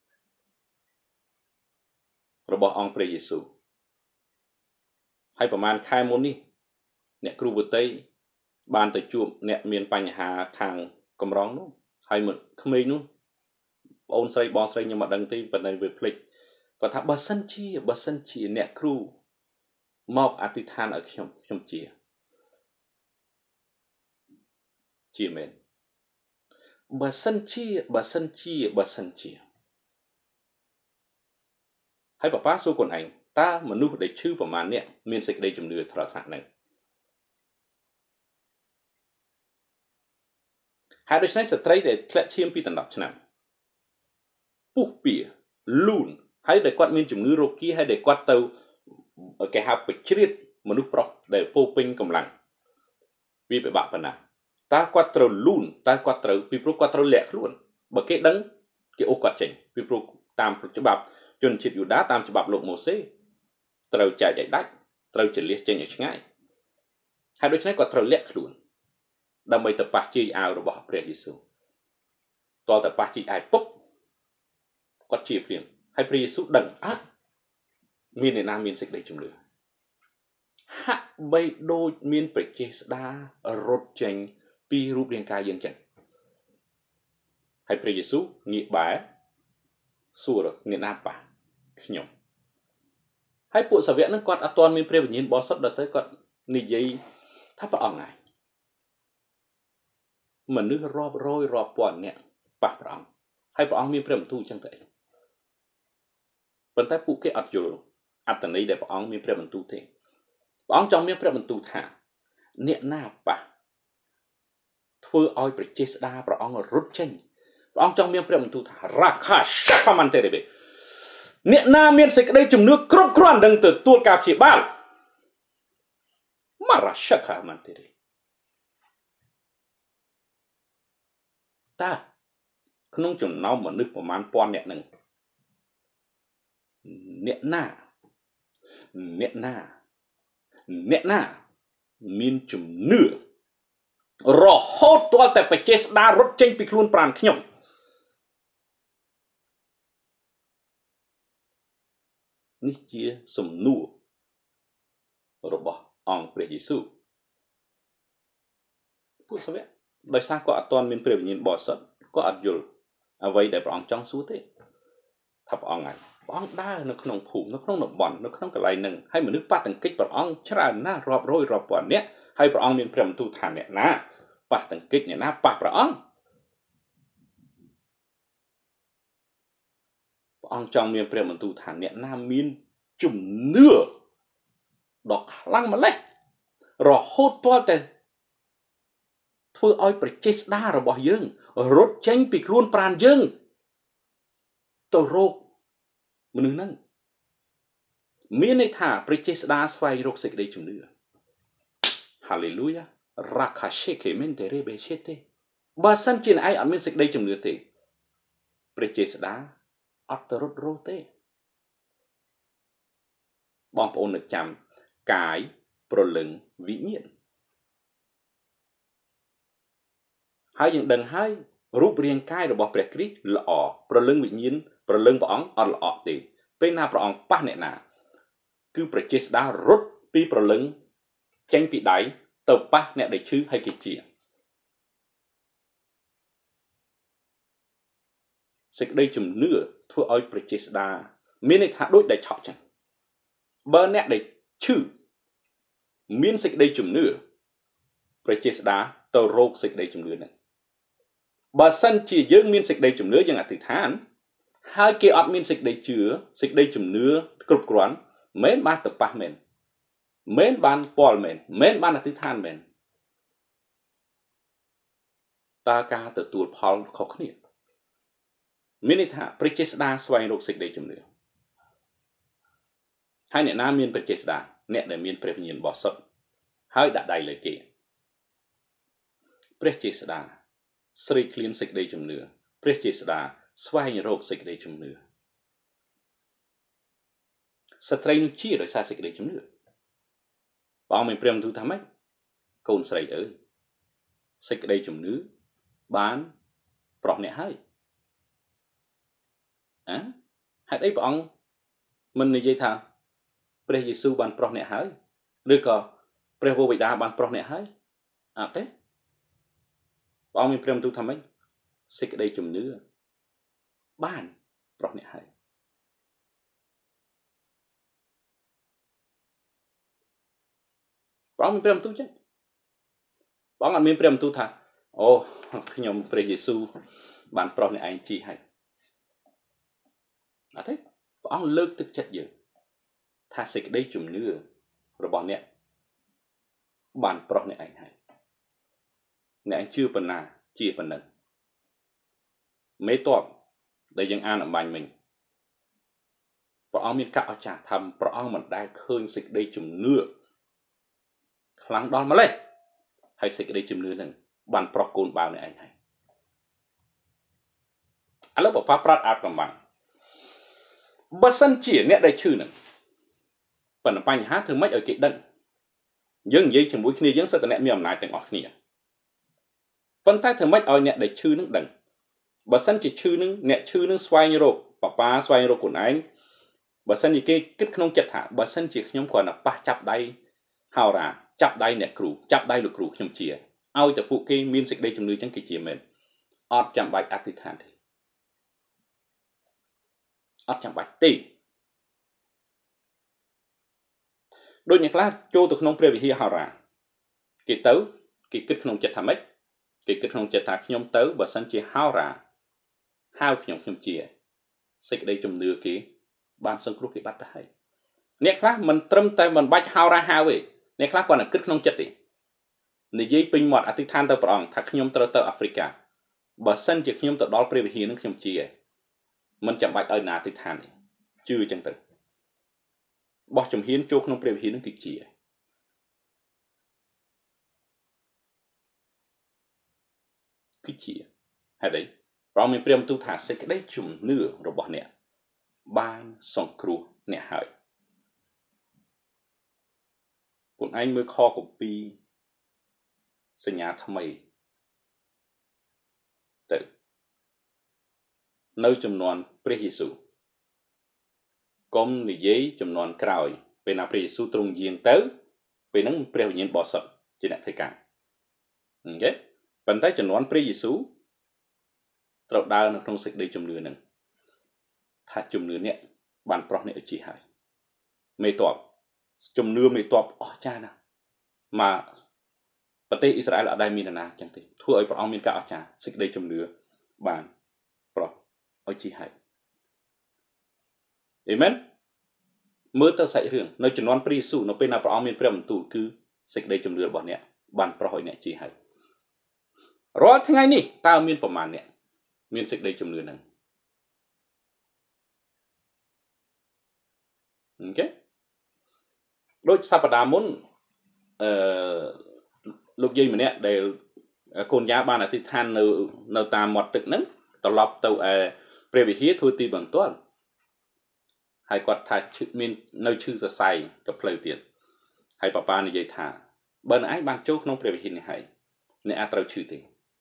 របស់អង្គព្រះយេស៊ូវហើយប្រហែលខែមុននេះអ្នកគ្រូវតីបានទៅជួបអ្នកមានបញ្ហាខាងកម្រងនោះហើយមួយក្មេងនោះបងស្រីខ្ញុំមិនដឹងទេប៉ុន្តែវាភ្លេចគាត់ថាបើសិនជាអ្នកគ្រូមកអធិដ្ឋានឲ្យខ្ញុំជាមែនបើសិនជាហើយប៉ាសួរខ្លួនឯងតើមនុស្សដែលឈឺប្រមាណអ្នកមានសេចក្តីជំនឿត្រថ្នាក់ហ្នឹងហើយដូច្នេះស្ត្រីដែលធ្លាក់ឈាមពី10ឆ្នាំពុះពៀលូនហើយដែលគាត់មានជំងឺរោគាហើយដែលគាត់ទៅគេហៅបជ្រៀតមនុស្សប្រុសដែលពោពេញកម្លាំងវាពិបាកប៉ុណ្ណាតើគាត់ត្រូវលូនតើគាត់ត្រូវពីព្រោះគាត់ត្រូវលាក់ខ្លួនបើគេដឹងគេអូសគាត់ចេញពីព្រោះតាមច្បាប់ជនជាតិយូដាតាមច្បាប់លោកម៉ូសេត្រូវចែកឲ្យដាច់ត្រូវចលះចេញឲ្យឆ្ងាយហើយដូច្នេះគាត់ត្រូវលាក់ខ្លួនដើម្បីទៅប៉ះជាយអាវរបស់ព្រះយេស៊ូវតើតែប៉ះជាយអាវពុកគាត់ជាព្រាមហើយព្រះយេស៊ូវដឹងមានអ្នកណាមានសេចក្តីជំនឿហាក់បីដូចមានប្រជាស្ដារត់ចេញពីរូបរាងកាយយើងចឹងហើយព្រះយេស៊ូវងាកបែរសួរអ្នកណាប៉ះខ្ញុំហើយពួកសាវកហ្នឹងគាត់អត់ទាន់មានព្រះវិញ្ញាណបរិសុទ្ធដល់ទៅគាត់និយាយថាព្រះអង្គហើយមនុស្សរាប់រយរាប់ពាន់អ្នកប៉ះព្រះអង្គហើយព្រះអង្គមានព្រះបន្ទូលចឹងទៅប៉ុន្តែពួកគេអត់យល់អត្តន័យដែលព្រះអង្គមានព្រះបន្ទូលទេព្រះអង្គចង់មានព្រះបន្ទូលថាអ្នកណាប៉ះធ្វើឲ្យប្រជាស្ដារព្រះអង្គរត់ចេញព្រះអង្គចង់មានព្រះបន្ទូលថារាខាសាខមន្តេរេបេអ្នកណាមានសេចក្តីជំនឿគ្រប់គ្រាន់នឹងទទួលការព្យាបាលមារ៉ាសាខមន្តេរេតើក្នុងចំណោមមនុស្សប្រមាណពាន់អ្នកនឹងអ្នកណាមានជំនឿរហូតទាល់តែបច្ចេស្ដាររត់ចេញពីខ្លួនប្រាណខ្ញុំនេះជាសំណួររបស់អង្គព្រះយេស៊ូវពួកសាវកដោយសារគាត់អត់ទាន់មានព្រះវិញ្ញាណបរិសុទ្ធគាត់អត់យល់អ្វីដែលព្រះអង្គចង់សួរទេថាព្រះអង្គដើរនៅក្នុងភូមិនៅក្នុងតំបន់នៅក្នុងកន្លែងហ្នឹងហើយមនុស្សប៉ះទង្គិចព្រះអង្គច្រើនណាស់រាប់រយរាប់ពាន់នាក់ហើយព្រះអង្គមានព្រះបន្ទូលថាអ្នកណាប៉ះទង្គិចអ្នកណាប៉ះព្រះអង្គចង់មានព្រះបន្ទូលថាអ្នកណាមានជំនឿដ៏ខ្លាំងម្ល៉េះរហូតទាល់តែធ្វើឲ្យប្រជាស្ដាររបស់យើងរត់ចេញពីខ្លួនប្រាណយើងទៅរកមនុស្សហ្នឹងមានន័យថាប្រជាស្ដារស្វែងរកសេចក្តីជំនឿហាឡេលូយ៉ារ៉ាខាឆេកេមិនតេរេបេឆេតេបើសិនជាឯងអត់មានសេចក្តីជំនឿទេប្រជាស្ដារអត់ទៅរត់រោទេបងប្អូននឹកចាំកាយព្រលឹងវិញ្ញាណហើយយើងដឹងហើយរូបរាងកាយរបស់ព្រះគ្រីស្ទល្អព្រលឹងវិញ្ញាណព្រលឹងព្រះអង្គអត់ល្អទេពេលណាព្រះអង្គប៉ះអ្នកណាគឺប្រជាស្ដាររត់ពីព្រលឹងចេញពីដៃទៅប៉ះអ្នកដែលឈឺហើយគេជាសេចក្តីជំនឿធ្វើឲ្យប្រជាស្ដារមានន័យថាដូចដែលឆក់ចឹងបើអ្នកដែលឈឺមានសេចក្តីជំនឿប្រជាស្ដារទៅរកសេចក្តីជំនឿហ្នឹងបើសិនជាយើងមានសេចក្តីជំនឿយើងអធិដ្ឋានហើយគេអត់មានសេចក្តីជឿសេចក្តីជំនឿគ្រប់គ្រាន់មិនបានទៅប៉ះមែនមិនបានពាល់មែនមិនបានអធិដ្ឋានមែនតើការទទួលផលខុសគ្នាមានន័យថាប្រជាស្ដារស្វែងរកសេចក្តីជំនឿហើយអ្នកណាមានប្រជាស្ដារអ្នកដែលមានព្រះវិញ្ញាណបរិសុទ្ធហើយដាក់ដៃលើគេព្រះជាស្ដារស្រេកឃ្លានសេចក្តីជំនឿព្រះជាស្ដារស្វែងរកសេចក្តីជំនឿស្ត្រីនឹងជាដោយសារសេចក្តីជំនឿព្រះអង្គមានព្រះបន្ទូលថាម៉េចកូនស្រីអើយសេចក្តីជំនឿបានប្រុសអ្នកហើយហេតុអីព្រះអង្គមិននិយាយថាព្រះយេស៊ូវបានប្រុសអ្នកហើយឬក៏ព្រះវរបិតាបានប្រុសអ្នកហើយអត់ទេព្រះអង្គមានព្រះបន្ទូលថាម៉េចសេចក្តីជំនឿបានប្រុសអ្នកហើយព្រះអង្គមានព្រះបន្ទូលចឹងព្រះអង្គអត់មានព្រះបន្ទូលថាអូខ្ញុំព្រះយេស៊ូវបានប្រុសអ្នកឯងជីហើយអត់ទេព្រះអង្គលើកទឹកចិត្តយើងថាសេចក្តីជំនឿរបស់អ្នកបានប្រុសអ្នកឯងហើយអ្នកឯងជឿប៉ុណ្ណាជាប៉ុណ្ណឹងមេតបដែលយើងអានអំបញ្ញមិញព្រះអង្គមានកាអស្ចារ្យថាព្រះអង្គមិនដែលឃើញសេចក្តីជំនឿខ្លាំងដល់ម្លេះហើយសេចក្តីជំនឿនឹងបានប្រុសកូនបាវអ្នកឯងហើយឥឡូវបបប្រាប់អាតកំបាំងបើសិនជាអ្នកដែលឈឺនឹងប៉ុន្តែបញ្ហាធ្វើម៉េចឲ្យគេដឹងយើងនិយាយជាមួយគ្នាយើងសិតតែអ្នកមានអំណាចទាំងអស់គ្នាប៉ុន្តែធ្វើម៉េចឲ្យអ្នកដែលឈឺនឹងដឹងបើសិនជាឈឺនឹងអ្នកឈឺនឹងស្វែងរកប៉ាស្វែងរកខ្លួនឯងបើសិនជាគេគិតក្នុងចិត្តថាបើសិនជាខ្ញុំគ្រាន់តែប៉ះចាប់ដៃហោរាចាប់ដៃអ្នកគ្រូចាប់ដៃលោកគ្រូខ្ញុំជាឲ្យតែពួកគេមានសេចក្តីជំនឿចឹងគឺជាមែនអត់ចាំបាច់អធិដ្ឋានទេអត់ចាំបាច់ទេដូចអ្នកខ្លះចូលទៅក្នុងព្រះវិហារហោរាគេទៅគេគិតក្នុងចិត្តថាម៉េចគេគិតក្នុងចិត្តថាខ្ញុំទៅបើសិនជាហោរាហៅខ្ញុំជាសេចក្តីជំនឿគេបានសង្គ្រោះគេបាត់ទៅហើយអ្នកខ្លះមិនត្រឹមតែមិនបាច់ហោរាហៅទេអ្នកខ្លះគាត់តែគិតក្នុងចិត្តទេនិយាយពេញមាត់អធិដ្ឋានទៅព្រះអង្គថាខ្ញុំត្រូវទៅអាហ្វ្រិកាបើសិនជាខ្ញុំទៅដល់ព្រះវិហារនឹងខ្ញុំជាមិនចាំបាច់ឲ្យណាអធិដ្ឋានទេជឿអញ្ចឹងទៅបោះជំហានចូលក្នុងព្រះវិហារនឹងគឺជាហេតុអីព្រះអង្គមានព្រាហ្មណ៍ទូលថាសេចក្តីជំនឿរបស់អ្នកបានសង្គ្រោះអ្នកហើយខ្លួនឯងមើលខកូពីសញ្ញាថ្មីទៅនៅចំនួនព្រះយេស៊ូវកុំនិយាយចំនួនក្រោយពេលណាព្រះយេស៊ូវទ្រង់យាងទៅពេលហ្នឹងព្រះវិញ្ញាណបរិសុទ្ធជាអ្នកធ្វើការអូខេប៉ុន្តែចំនួនព្រះយេស៊ូវត្រូវដើរនៅក្នុងសេចក្តីជំនឿហ្នឹងថាជំនឿអ្នកបានប្រោះអ្នកឲ្យជាហើយមេតបជំនឿមេតបអស្ចារ្យណាស់មកប្រទេសអ៊ីស្រាអែលអត់ដែលមានណាចឹងទេធ្វើឲ្យព្រះអង្គមានការអស្ចារ្យសេចក្តីជំនឿបានប្រោះឲ្យជាហើយអេមែនមើលទៅសាច់រឿងនៅចំនួនព្រះយេស៊ូវនៅពេលណាព្រះអង្គមានព្រះបន្ទូលគឺសេចក្តីជំនឿរបស់អ្នកបានប្រោះឲ្យអ្នកជាហើយរាល់ថ្ងៃនេះតើមានប្រមាណអ្នកមានសេចក្តីជំនឿហ្នឹងអូខេដូចសប្តាហ៍មុនលោកយាយម្នាក់ដែលកូនយ៉ាបានអធិដ្ឋាននៅតាមមាត់ទឹកហ្នឹងត្រឡប់ទៅព្រះវិហារធ្វើទីបន្ទាល់ហើយគាត់ថាមាននៅឈឺសរសៃក៏ផ្លូវទៀតហើយប៉ានិយាយថាបើអ្នកឯងបានចូលក្នុងព្រះវិហារនេះហើយអ្នកអាចត្រូវឈឺទេ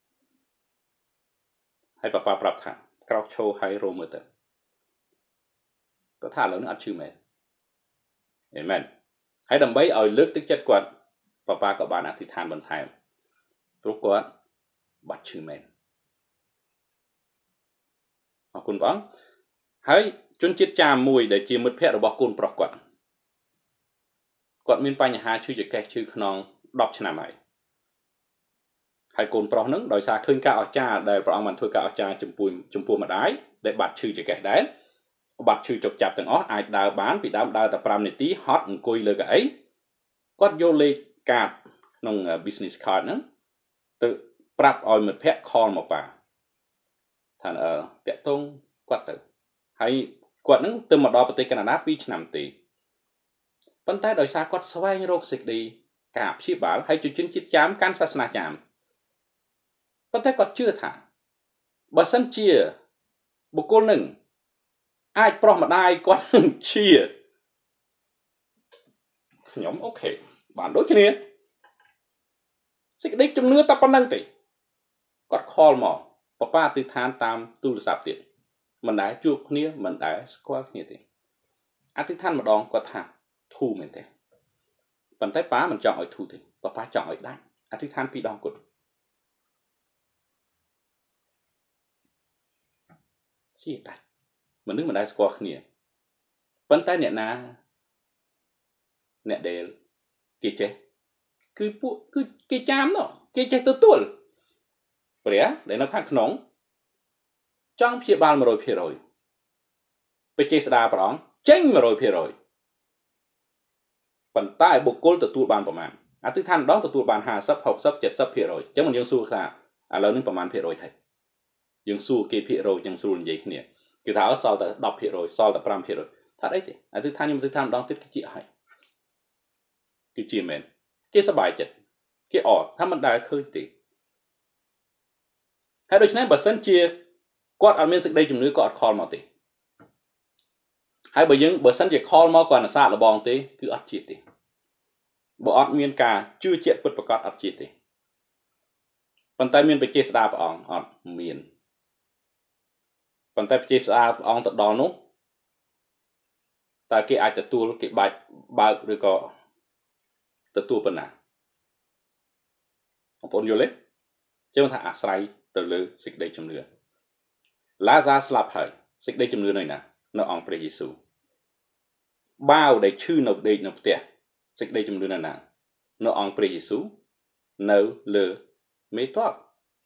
ហើយប៉ាប្រាប់ថាក្រោកឈរហើយរោមមើលទៅគាត់ថាឥឡូវនេះអត់ឈឺមែនអេមែនហើយដើម្បីឲ្យលើកទឹកចិត្តគាត់ប៉ាក៏បានអធិដ្ឋានបន្ថែមព្រោះគាត់បាត់ឈឺមែនអរគុណព្រះអង្គហើយជនជាតិចាមមួយដែលជាមិត្តភ័ក្តិរបស់កូនប្រុសគាត់មានបញ្ហាឈឺចង្កេះឈឺខ្នង10ឆ្នាំហើយកូនប្រុសហ្នឹងដោយសារឃើញការអស្ចារ្យដែលព្រះអង្គបានធ្វើការអស្ចារ្យចំពោះម្ដាយដែលបាត់ឈឺចង្កេះដែរបាត់ឈឺចុកចាប់ទាំងអស់អាចដើរបានពីដើមដើរតែ5នាទីហត់អង្គុយលើកៅអីគាត់យកលេខកាតក្នុង business card ហ្នឹងទៅប្រាប់ឲ្យមិត្តភ័ក្តិ call មកប៉ាថាតាក់ទងគាត់ទៅហើយគាត់ហ្នឹងទៅមកដល់ប្រទេសកាណាដា2ឆ្នាំទេប៉ុន្តែដោយសារគាត់ស្វែងរកសេចក្តីការព្យាបាលហើយជនជាតិចាមកាន់សាសនាចាមប៉ុន្តែគាត់ជឿថាបើសិនជាបុគ្គលនឹងអាចប្រោះម្ដាយគាត់នឹងជាខ្ញុំអូខេបានដូចគ្នាសេចក្តីជំនឿតែប៉ុណ្្នឹងទេគាត់ call មកប៉ាអធិដ្ឋានតាមទូរស័ព្ទទៀតមិនដែលជួបគ្នាមិនដែលស្គាល់គ្នាទេអធិដ្ឋានម្ដងគាត់ថាធូរមែនទេប៉ុន្តែប៉ាមិនចង់ឲ្យធូរទេប៉ាចង់ឲ្យដាច់អធិដ្ឋាន2ដងគត់ជាដាច់មនុស្សមិនដែលស្គាល់គ្នាប៉ុន្តែអ្នកណាអ្នកដែលគេចេះគឺពួកគឺគេចាមនោះគេចេះទទួលព្រះដែលនៅខាងក្នុងចង់ព្យាបាល 100% បច្ចេស្តាព្រះអង្គចេញ 100% ប៉ុន្តែបុគ្គលទទួលបានប្រមាណអធិដ្ឋានម្ដងទទួលបាន50 60 70% អញ្ចឹងមិនយើងសួរថាឥឡូវនេះប្រមាណភាគរយហើយយើងសួរគេភាគរយចឹងស្រួលនិយាយគ្នាគឺថាសល់តែ 10% សល់តែ 5% ថាអីទេអធិដ្ឋានខ្ញុំអធិដ្ឋានម្ដងទៀតគឺជាហើយគឺជាមែនគេសប្បាយចិត្តគេអរថាមិនដែលឃើញទេហើយដូច្នេះបើសិនជាគាត់អត់មានសេចក្តីជំនឿក៏អត់ខលមកទេហើយបើយើងបើសិនជា call មកគាត់អាសាលបងទេគឺអត់ជាទេបើអត់មានការជឿជាក់ពិតប្រាកដអត់ជាទេប៉ុន្តែមានបច្ចេស្តាព្រះអង្គអត់មានប៉ុន្តែបច្ចេស្តាព្រះអង្គទៅដល់នោះតើគេអាចទទួលគេបើកឬក៏ទទួលប៉ុណ្ណាបងប្អូនយល់ទេចឹងថាអាស្រ័យទៅលើសេចក្តីជំនឿឡាហ្សាស្លាប់ហើយសេចក្តីជំនឿនៅណានៅអង្គព្រះយេស៊ូវបាវដែលឈឺនៅដេកនៅផ្ទះសេចក្តីជំនឿនៅណានៅអង្គព្រះយេស៊ូវនៅលើមេតប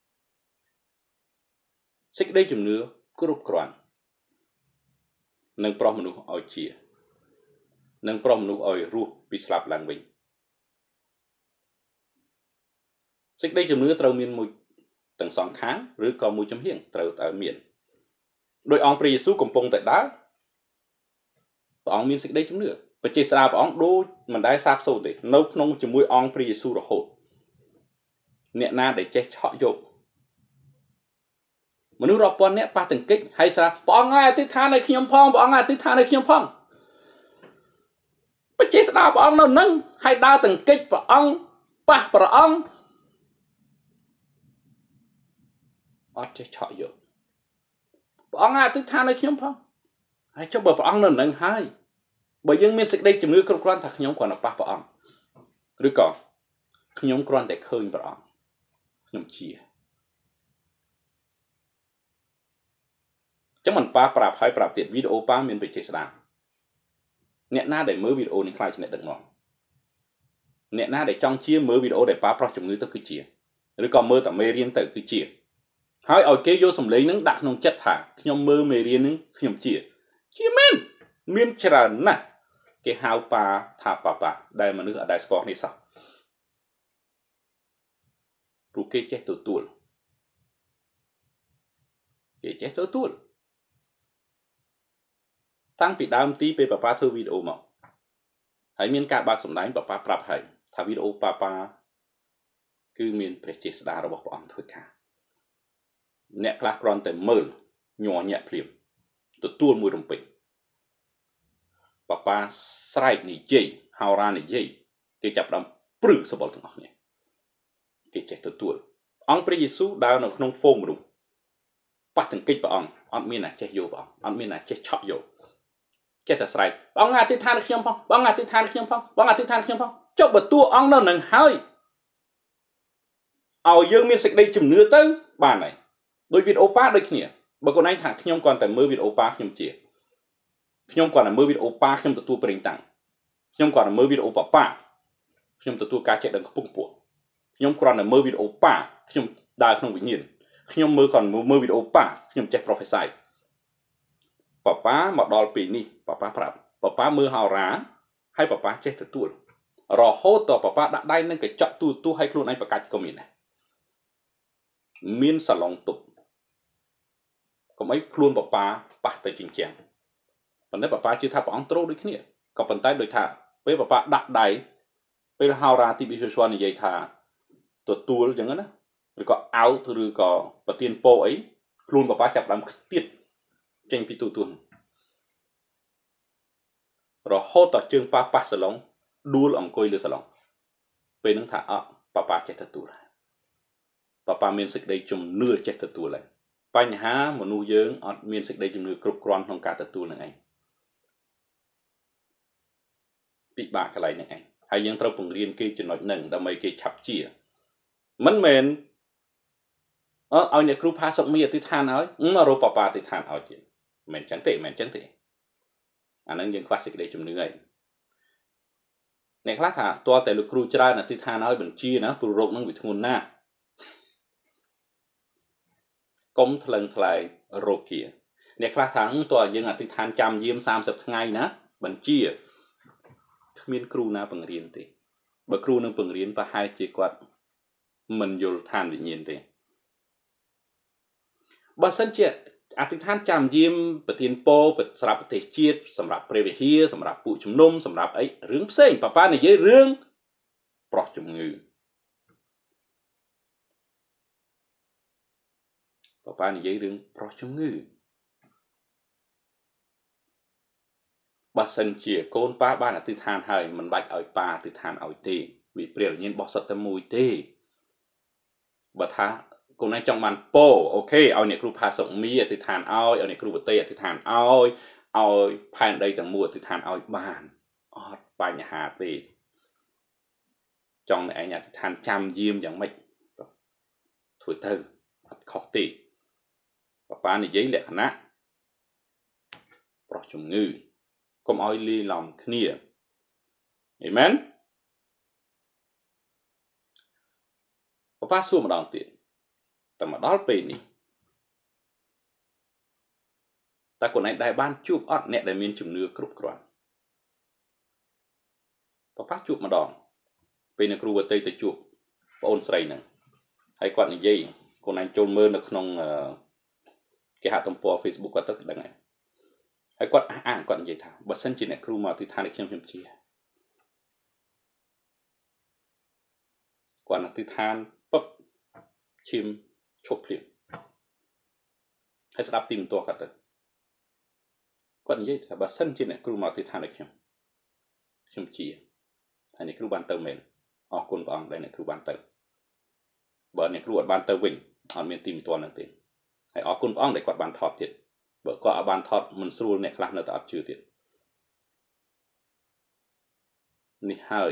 សេចក្តីជំនឿគ្រប់គ្រាន់នឹងប្រោះមនុស្សឲ្យជានឹងប្រោះមនុស្សឲ្យរស់ពីស្លាប់ឡើងវិញសេចក្តីជំនឿត្រូវមានមួយទាំងសងខាងឬក៏មួយចំហៀងត្រូវតែមានដោយអង្គព្រះយេស៊ូវកំពុងតែដើរព្រះអង្គមានសេចក្តីជំនឿបច្ចេស្តាព្រះអង្គដូចមិនដែលសាបសូន្យទេនៅក្នុងជាមួយអង្គព្រះយេស៊ូវរហូតអ្នកណាដែលចេះឆក់យកមនុស្សរាប់ពាន់នាក់ប៉ះទង្គិចហើយស្រាព្រះអង្គឲ្យអធិដ្ឋានឲ្យខ្ញុំផងព្រះអង្គឲ្យអធិដ្ឋានឲ្យខ្ញុំផងបច្ចេស្តាព្រះអង្គនៅនឹងហើយដើរទង្គិចព្រះអង្គប៉ះព្រះអង្គអត់ចេះឆក់យកព្រះអង្គឲ្យអធិដ្ឋានឲ្យខ្ញុំផងហើយចុះបើព្រះអង្គនៅនឹងហើយបើយើងមានសេចក្តីជំនឿគ្រប់គ្រាន់ថាខ្ញុំគ្រាន់តែប៉ះព្រះអង្គឬក៏ខ្ញុំគ្រាន់តែឃើញព្រះអង្គខ្ញុំជាចឹងមិនប៉ាប្រាប់ហើយប្រាប់ទៀតវីដេអូប៉ាមានបច្ចេស្តាអ្នកណាដែលមើលវីដេអូនេះខ្លាចអ្នកដឹកនាំអ្នកណាដែលចង់ជាមើលវីដេអូដែលប៉ាប្រោះជំងឺទៅគឺជាឬក៏មើលតែមេរៀនទៅគឺជាហើយឲ្យគេយកសម្លេងហ្នឹងដាក់ក្នុងចិត្តថាខ្ញុំមើលមេរៀនហ្នឹងខ្ញុំជាមែនមានច្រើនណាស់គេហៅប៉ាថាប៉ាដែលមនុស្សអត់ដែលស្គាល់នេះសោះព្រោះគេចេះទទួលតាំងពីដើមទីពេលប៉ាធ្វើវីដេអូមកហើយមានការបើកសម្ដែងប៉ាប្រាប់ហើយថាវីដេអូប៉ាគឺមានព្រះចេស្តារបស់ព្រះអង្គធ្វើការអ្នកខ្លះគ្រាន់តែមើលញ័រញាក់ភ្លាមទទួលមួយរំពេចប៉ាស្រែកនិយាយហៅរ៉ានិយាយគេចាប់ដើមព្រឹសសបល់ទាំងអស់គ្នាគេចេះទទួលអង្គព្រះយេស៊ូវដើរនៅក្នុងហ្វូងមនុស្សប៉ះទង្គិចព្រះអង្គអត់មានអ្នកចេះយកព្រះអង្គអត់មានអ្នកចេះឆក់យកចេះតែស្រែកព្រះអង្គអធិដ្ឋានខ្ញុំផងព្រះអង្គអធិដ្ឋានខ្ញុំផងព្រះអង្គអធិដ្ឋានខ្ញុំផងចុះបើតួអង្គនៅនឹងហើយឲ្យយើងមានសេចក្តីជំនឿទៅបានហើយដោយវីដេអូប៉ាដូចគ្នាបើខ្លួនឯងថាខ្ញុំគ្រាន់តែមើលវីដេអូប៉ាខ្ញុំជាខ្ញុំគ្រាន់តែមើលវីដេអូប៉ាខ្ញុំទទួលប្រេងតាំងខ្ញុំគ្រាន់តែមើលវីដេអូប៉ាខ្ញុំទទួលការចេះដឹងខ្ពង់ខ្ពស់ខ្ញុំគ្រាន់តែមើលវីដេអូប៉ាខ្ញុំដើរក្នុងវិញ្ញាណខ្ញុំគ្រាន់មើលវីដេអូប៉ាខ្ញុំចេះ prophesy ប៉ាមកដល់ពេលនេះប៉ាប្រាប់ប៉ាមើលហោរាហើយប៉ាចេះទទួលរហូតដល់ប៉ាដាក់ដៃនឹងកញ្ចក់ទូឲ្យខ្លួនឯងប្រកាច់ក៏មានដែរមានសាឡុងទប់កុំអីខ្លួនប៉ាប៉ះទៅជញ្ជាំងប៉ុន្តែប៉ាជឿថាព្រះអង្គត្រូវដូចគ្នាក៏ប៉ុន្តែដូចថាពេលប៉ាដាក់ដៃពេលហោរាទីវិសុវនិយាយថាទទួលអញ្ចឹងណាឬក៏អោតឬក៏ប្រទានពោអីខ្លួនប៉ាចាប់ដើមខ្ទាតចេញពីទូរហូតដល់ជើងប៉ះសាឡុងដួលអង្គុយលើសាឡុងពេលហ្នឹងថាប៉ាចេះទទួលប៉ាមានសេចក្តីជំនឿចេះទទួលហើយបញ្ហាមនុស្សយើងអត់មានសេចក្តីជំនឿគ្រប់គ្រាន់ក្នុងការទទួលនឹងឯងពិបាកកន្លែងហ្នឹងឯងហើយយើងត្រូវពង្រៀនគេចំណុចហ្នឹងដើម្បីគេឆាប់ជាមិនមែនឲ្យអ្នកគ្រូផាសុកមីអធិដ្ឋានឲ្យមករកប៉ាអធិដ្ឋានឲ្យទៀតមិនចឹងទេអាហ្នឹងយើងខ្វះសេចក្តីជំនឿហើយអ្នកខ្លះថាតើតែលោកគ្រូច្រើនអធិដ្ឋានឲ្យបញ្ជាណាព្រោះរោគហ្នឹងវាធ្ងន់ណាស់កុំថ្លឹងថ្លែងរោគាអ្នកខ្លះថាតើយើងអធិដ្ឋានចាំយាម30ថ្ងៃណាបញ្ជាគ្មានគ្រូណាបង្រៀនទេបើគ្រូនឹងបង្រៀនប្រហែលជាគាត់មិនយល់ឋានវិញ្ញាណទេបើសិនជាអធិដ្ឋានចាំយាមប្រទានពរសម្រាប់ប្រទេសជាតិសម្រាប់ព្រះវិហារសម្រាប់ពួកជំនុំសម្រាប់អីរឿងផ្សេងប៉ានិយាយរឿងប្រោះជំងឺប៉ានិយាយរឿងប្រោះជំងឺបើសិនជាកូនប៉ាបានអធិដ្ឋានហើយមិនបាច់ឲ្យប៉ាអធិដ្ឋានឲ្យទេវាព្រះវិញ្ញាណបោះសុទ្ធតែមួយទេបើថាកូនឯងចង់បានពោអូខេឲ្យអ្នកគ្រូផាសុកមីអធិដ្ឋានឲ្យអ្នកគ្រូបតេអធិដ្ឋានឲ្យផែនដីទាំងមូលអធិដ្ឋានឲ្យបានអត់បញ្ហាទេចង់អ្នកឯងអធិដ្ឋានចាំយាមយ៉ាងម៉េចធ្វើទៅអត់ខុសទេប៉ានិយាយលក្ខណៈប្រោះជំងឺកុំឲ្យលាយឡំគ្នាអេមែនប៉ាសួរម្ដងទៀតតែមកដល់ពេលនេះតើកូនឯងដែលបានជួបអត់អ្នកដែលមានជំនឿគ្រប់គ្រាន់ប៉ាជួបម្ដងពេលអ្នកគ្រូវតីទៅជួបប្អូនស្រីហ្នឹងហើយគាត់និយាយកូនឯងចូលមើលនៅក្នុងគេហទំព័រ Facebook គាត់ទៅដឹងហើយគាត់អានគាត់និយាយថាបើសិនជាអ្នកគ្រូមកទីឋាននេះខ្ញុំជាគាត់នៅទីឋានពឹបឈាមឈប់ភ្លាមហើយស្ដាប់ទីបន្ទាស់គាត់ទៅគាត់និយាយថាបើសិនជាអ្នកគ្រូមកទីឋាននេះខ្ញុំជាហើយអ្នកគ្រូបានទៅមែនអរគុណព្រះអង្គដែលអ្នកគ្រូបានទៅបើអ្នកគ្រូអត់បានទៅវិញអត់មានទីបន្ទាល់នឹងទេហើយអរគុណព្រះអង្គដែលគាត់បានថតទៀតបើគាត់អត់បានថតមិនស្រួលអ្នកខ្លះនៅតែអត់ជឿទៀតនេះហើយ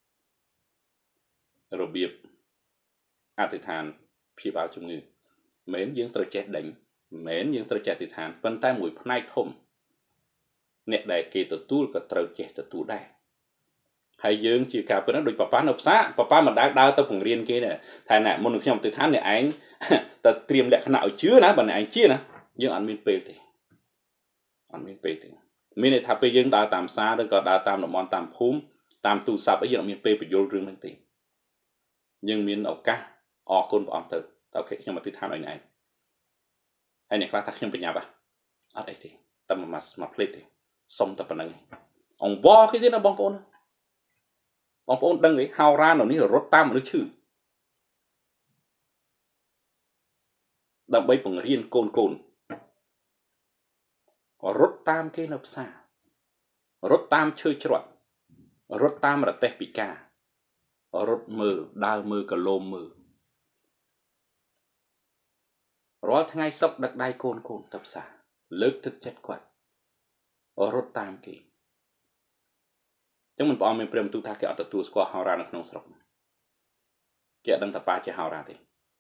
របៀបអធិដ្ឋានព្យាបាលជំងឺមែនយើងត្រូវចេះដេញមែនយើងត្រូវចេះអធិដ្ឋានប៉ុន្តែមួយផ្នែកធំអ្នកដែលគេទទួលក៏ត្រូវចេះទទួលដែរហើយយើងជាការពិតហ្នឹងដូចប៉ានៅផ្សារប៉ាមិនដើរទៅបង្រៀនគេទេថាណែមុននឹងខ្ញុំអធិដ្ឋានអ្នកឯងទៅត្រៀមលក្ខណៈឲ្យជឿណាបើអ្នកឯងជាណាយើងអត់មានពេលទេអត់មានពេលទេមានន័យថាពេលយើងដើរតាមផ្សារឬក៏ដើរតាមតំបន់តាមភូមិតាមទូរស័ព្ទអីយើងអត់មានពេលបញ្យល់រឿងហ្នឹងទេយើងមានឱកាសអរគុណព្រះអង្គទៅអូខេខ្ញុំអធិដ្ឋានឲ្យអ្នកឯងហើយអ្នកខ្លះថាខ្ញុំបញ្ញាប់អត់អីទេតែមកភ្លេចទេសុំតែប៉ុណ្្នឹងអង្វរគេទៀតណាបងប្អូនដឹងទេហោរានៅនេះរត់តាមមនុស្សឈឺដើម្បីបង្រៀនកូនរត់តាមគេនៅផ្សាររត់តាមឈើច្រត់រត់តាមរទេះពិការរត់មើលដើរមើលកលោមមើលរាល់ថ្ងៃសុកដឹកដៃកូនទៅផ្សារលើកទឹកចិត្តគាត់រត់តាមគេចឹងមិនព្រះអង្គមានព្រមទូថាគេអត់ទទួលស្គាល់ហោរានៅក្នុងស្រុកគេអត់ដឹងថាប៉ាជាហោរាទេ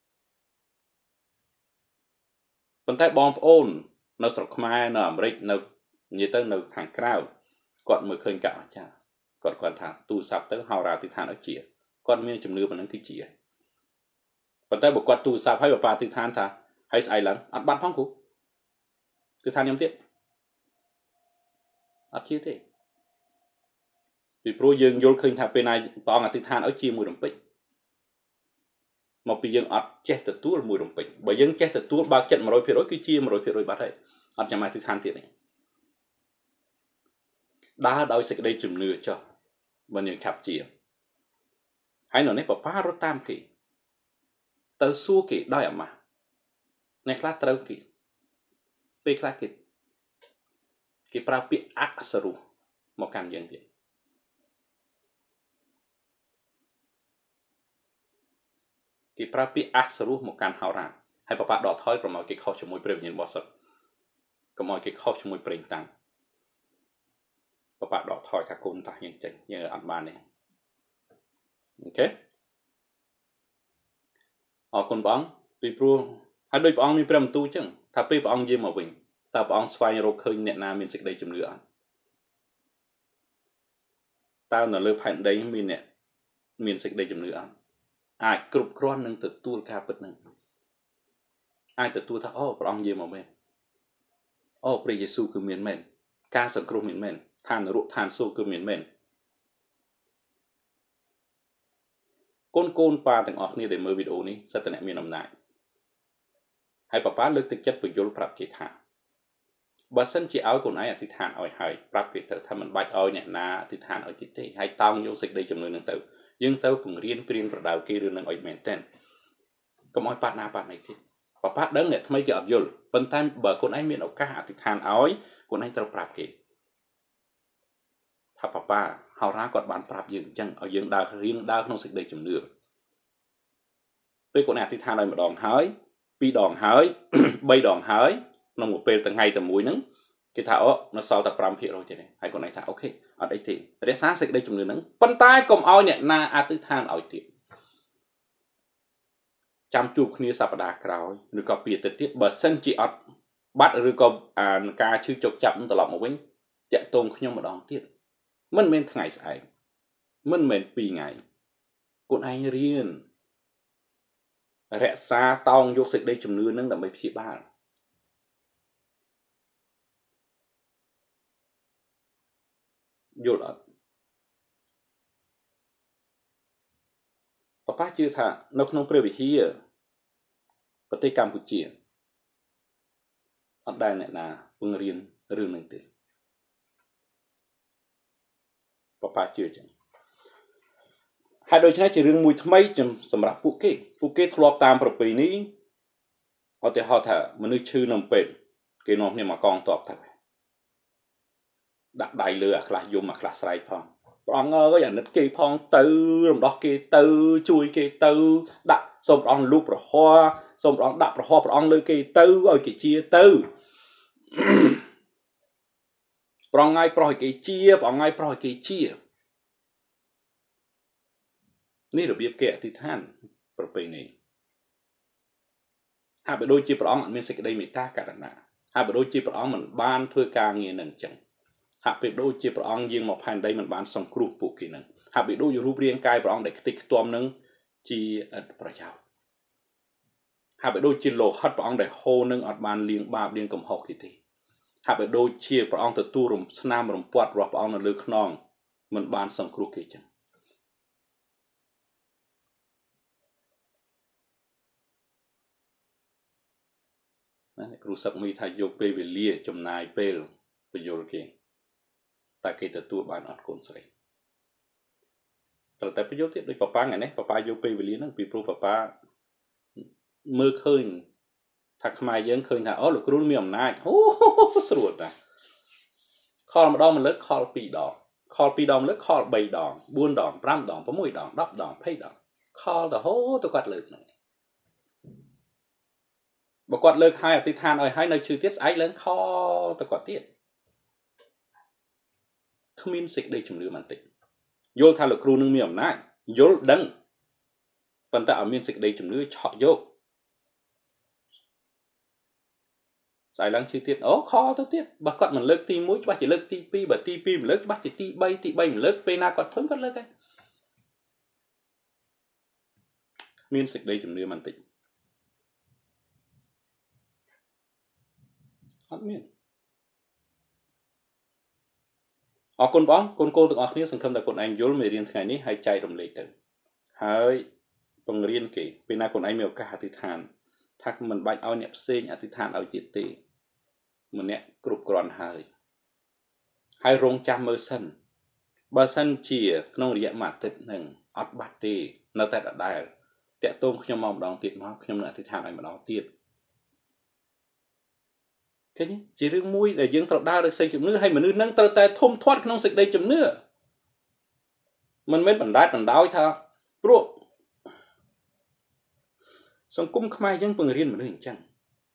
ប៉ុន្តែបងប្អូននៅស្រុកខ្មែរនៅអាមេរិកនៅនិយាយទៅនៅខាងក្រៅគាត់មើលឃើញកាក់អស្ចារ្យគាត់ថាទូរស័ព្ទទៅហោរាទីឋានឲ្យជាគាត់មានជំនឿប៉ុណ្ណឹងគឺជាប៉ុន្តែបើគាត់ទូរស័ព្ទឲ្យប៉ាទីឋានថាហើយស្អីឡើងអត់បាត់ផងគ្រូគឺថាខ្ញុំទៀតអត់ជាទេពីព្រោះយើងយល់ឃើញថាពេលណាព្រះអង្គអធិដ្ឋានឲ្យជាមួយរំពេចមកពីយើងអត់ចេះទទួលមួយរំពេចបើយើងចេះទទួលបើកចិត្ត 100% គឺជា 100% បាត់ហើយអត់ចាំអធិដ្ឋានទៀតទេដើរដោយសេចក្តីជំនឿចុះមិនយើងឆាប់ជាហើយនៅនេះប៉ារត់តាមគេទៅសួរគេដោយអាម៉ាស់អ្នកខ្លះត្រូវគេពេលខ្លះគេប្រើពាក្យអក្សរមកកាន់យើងទៀតគេប្រើពាក្យអក្សរមកកាន់ហោរាហើយប៉ាដកថយប្រមកគេខុសជាមួយព្រះវិញ្ញាណបរិសុទ្ធកុំឲ្យគេខុសជាមួយប្រេងតាំងប៉ាដកថយថាគុណតាយើងចេញយើងអត់បានទេអូខេអរគុណព្រះអង្គពីព្រោះហើយដោយព្រះអង្គមានព្រះបន្ទូលចឹងថាពេលព្រះអង្គយាងមកវិញតើព្រះអង្គស្វែងរកឃើញអ្នកណាមានសេចក្តីជំនឿអត់តើនៅលើផែនដីមានអ្នកមានសេចក្តីជំនឿអត់អាចគ្រប់គ្រាន់នឹងទទួលការពិតនឹងអាចទទួលថាអូព្រះអង្គយាងមកមែនអូព្រះយេស៊ូវគឺមានមែនការសង្គ្រោះមានមែនឋាននរកឋានសួគ៌គឺមានមែនកូនប៉ាទាំងអស់គ្នាដែលមើលវីដេអូនេះសិតតែអ្នកមានអំណាចហើយប៉ាលើកទឹកចិត្តបញ្យល់ប្រាប់គេថាបើសិនជាឲ្យកូនឯងអធិដ្ឋានឲ្យហើយប្រាប់គេទៅថាមិនបាច់ឲ្យអ្នកណាអធិដ្ឋានឲ្យទេហើយតោងយកសេចក្តីជំនឿនឹងទៅយើងទៅពង្រៀនព្រៀនប្រដៅគេរឿងនឹងឲ្យមែនតើកុំឲ្យប៉ាណាប៉ាណៃទៀតប៉ាដឹងអ្នកថ្មីគេអត់យល់ប៉ុន្តែបើកូនឯងមានឱកាសអធិដ្ឋានឲ្យកូនឯងត្រូវប្រាប់គេថាប៉ាហៅរ៉ាគាត់បានប្រាប់យើងអញ្ចឹងឲ្យយើងដើររៀងដើរក្នុងសេចក្តីជំនឿពេលគាត់អធិដ្ឋានឲ្យម្ដងហើយ2 ដងហើយ3 ដងហើយក្នុងមួយពេលថ្ងៃតែមួយហ្នឹងគេថាអូនៅសល់តែ 5% ទេហើយគាត់ថាអូខេអត់អីទេរក្សាសេចក្តីជំនឿហ្នឹងប៉ុន្តែកុំឲ្យអ្នកណាអធិដ្ឋានឲ្យទៀតចាំជួបគ្នាសប្តាហ៍ក្រោយឬក៏ពីទៅទៀតបើសិនជាអត់បាត់ឬក៏ការឈឺចុកចាប់នឹងត្រឡប់មកវិញតាក់ទងខ្ញុំម្ដងទៀតមិនមែនថ្ងៃស្អែកមិនមែន2 ថ្ងៃខ្លួនឯងរៀនរក្សាតោងយកសេចក្តីជំនឿនឹងដើម្បីព្យាបាលយល់អត់ប៉ាជឿថានៅក្នុងព្រះវិហារប្រទេសកម្ពុជាអត់ដែលអ្នកណាពង្រៀនរឿងនឹងទេប៉ាជឿចឹងហើយដូច្នេះជារឿងមួយថ្មីសម្រាប់ពួកគេធ្លាប់តាមប្រពៃណីឧទាហរណ៍ថាមនុស្សឈឺនៅពេទ្យគេនាំគ្នាមកកងតបទៅដាក់ដៃលើអាខ្លះយំអាខ្លះស្រែកផងព្រះអង្គអើយអាណិតគេផងទៅរំដោះគេទៅជួយគេទៅដាក់សូមព្រះអង្គលូកប្រហោសូមព្រះអង្គដាក់ប្រហោព្រះអង្គលើគេទៅឲ្យគេជាទៅព្រះអង្គឲ្យប្រោះឲ្យគេជាព្រះអង្គឲ្យប្រោះឲ្យគេជានេះរបៀបគេអធិដ្ឋានប្រពៃណីហាក់បីដូចជាព្រះអង្គអត់មានសេចក្តីមេត្តាករុណាហាក់បីដូចជាព្រះអង្គមិនបានធ្វើការងារនឹងអញ្ចឹងហាក់បីដូចជាព្រះអង្គយាងមកផែនដីមិនបានសង្គ្រោះពួកគេនឹងហាក់បីដូចរូបរាងកាយព្រះអង្គដែលខ្ទេចខ្ទាំនឹងជាឥតប្រយោជន៍ហាក់បីដូចជាលោហិតព្រះអង្គដែលហូរនឹងអត់បានលាងបាបលាងកំហុសគេទេហាក់បីដូចជាព្រះអង្គទទួលស្នាមរំពាត់របស់ព្រះអង្គនៅលើខ្នងមិនបានសង្គ្រោះគេចឹងណាគ្រូសឹកមីថាយកពេលវេលាចំណាយពេលបញ្យល់គេតែគេទទួលបានអត់កូនស្រីត្រូវតែបញ្យល់ទៀតដូចប៉ាថ្ងៃនេះប៉ាយកពេលវេលាហ្នឹងពីព្រោះប៉ាមើលឃើញថាខ្មែរយើងឃើញថាអូលោកគ្រូមានអំណាចអូស្រួលតាខលម្ដងមួយលើកខល2 ដងខល2 ដងមួយលើកខល3 ដង4 ដង5 ដង6 ដង10 ដង20 ដងខលទៅហូទៅគាត់លើកហ្នឹងបើគាត់លើកហើយអធិដ្ឋានឲ្យហើយនៅឈឺទៀតស្អែកឡើងខលទៅគាត់ទៀតគ្មានសេចក្តីជំនឿបន្តិចយល់ថាលោកគ្រូនឹងមានអំណាចយល់ដឹងប៉ុន្តែអត់មានសេចក្តីជំនឿឆក់យកស្អែកឡើងឈឺទៀតអូខលទៅទៀតបើគាត់មិនលើកទី1ច្បាស់ជាលើកទី2បើទី2មិនលើកច្បាស់ជាទី3ទី3មិនលើកពេលណាគាត់ធន់គាត់លើកហើយមានសេចក្តីជំនឿបន្តិចអត់មានអរគុណបងកូនទាំងអស់គ្នាសង្ឃឹមថាខ្លួនឯងយល់មេរៀនថ្ងៃនេះហើយចែករំលែកទៅហើយបង្រៀនគេពេលណាខ្លួនឯងមានឱកាសអធិដ្ឋានថាមិនបាច់ឲ្យអ្នកផ្សេងអធិដ្ឋានឲ្យទៀតទេម្នាក់គ្រប់គ្រាន់ហើយរងចាំមើលសិនបើសិនជាក្នុងរយៈមួយអាទិត្យហ្នឹងអត់បាត់ទេនៅតែដដែលតាក់ទងខ្ញុំមកម្ដងទៀតមកខ្ញុំនឹងអធិដ្ឋានឲ្យម្ដងទៀតឃើញជារឿងមួយដែលយើងត្រូវដើរដោយសេចក្តីជំនឿហើយមនុស្សនឹងត្រូវតែធំធាត់ក្នុងសេចក្តីជំនឿមិនមែនបណ្ដែតបណ្ដោយថាព្រោះសង្គមខ្មែរយើងបង្រៀនមនុស្សអញ្ចឹង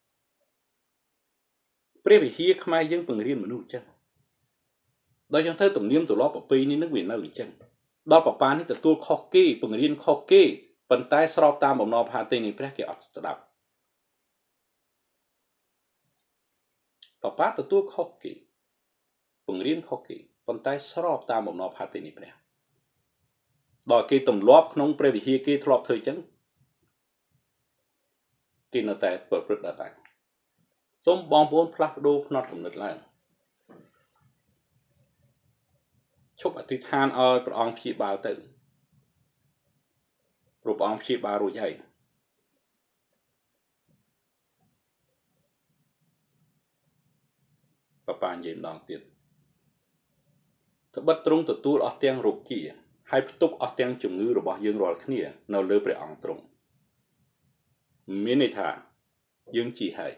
ព្រះវិហារខ្មែរយើងបង្រៀនមនុស្សអញ្ចឹងដោយចឹងទៅទំនៀមទម្លាប់ប្រពៃណីនឹងវានៅអញ្ចឹងដល់ប៉ានេះទទួលខុសគេបង្រៀនខុសគេប៉ុន្តែស្របតាមបំណងផាតីនៃព្រះគេអត់ស្ដាប់ប៉ាទទួលខុសគេបង្រៀនខុសគេប៉ុន្តែស្របតាមបំណងផាតីនៃព្រះដល់គេទម្លាប់ក្នុងព្រះវិហារគេធ្លាប់ធ្វើអញ្ចឹងគេនៅតែប្រព្រឹត្តដែរសូមបងប្អូនផ្លាស់ប្ដូរផ្នត់គំនិតឡើងឈប់អធិដ្ឋានឲ្យព្រះអង្គព្យាបាលទៅព្រោះព្រះអង្គព្យាបាលរួចហើយប៉ានិយាយម្ដងទៀតត្បិតទ្រង់ទទួលអស់ទាំងរោគាហើយផ្ទុកអស់ទាំងជំងឺរបស់យើងរាល់គ្នានៅលើព្រះអង្គទ្រង់មានន័យថាយើងជាហើយ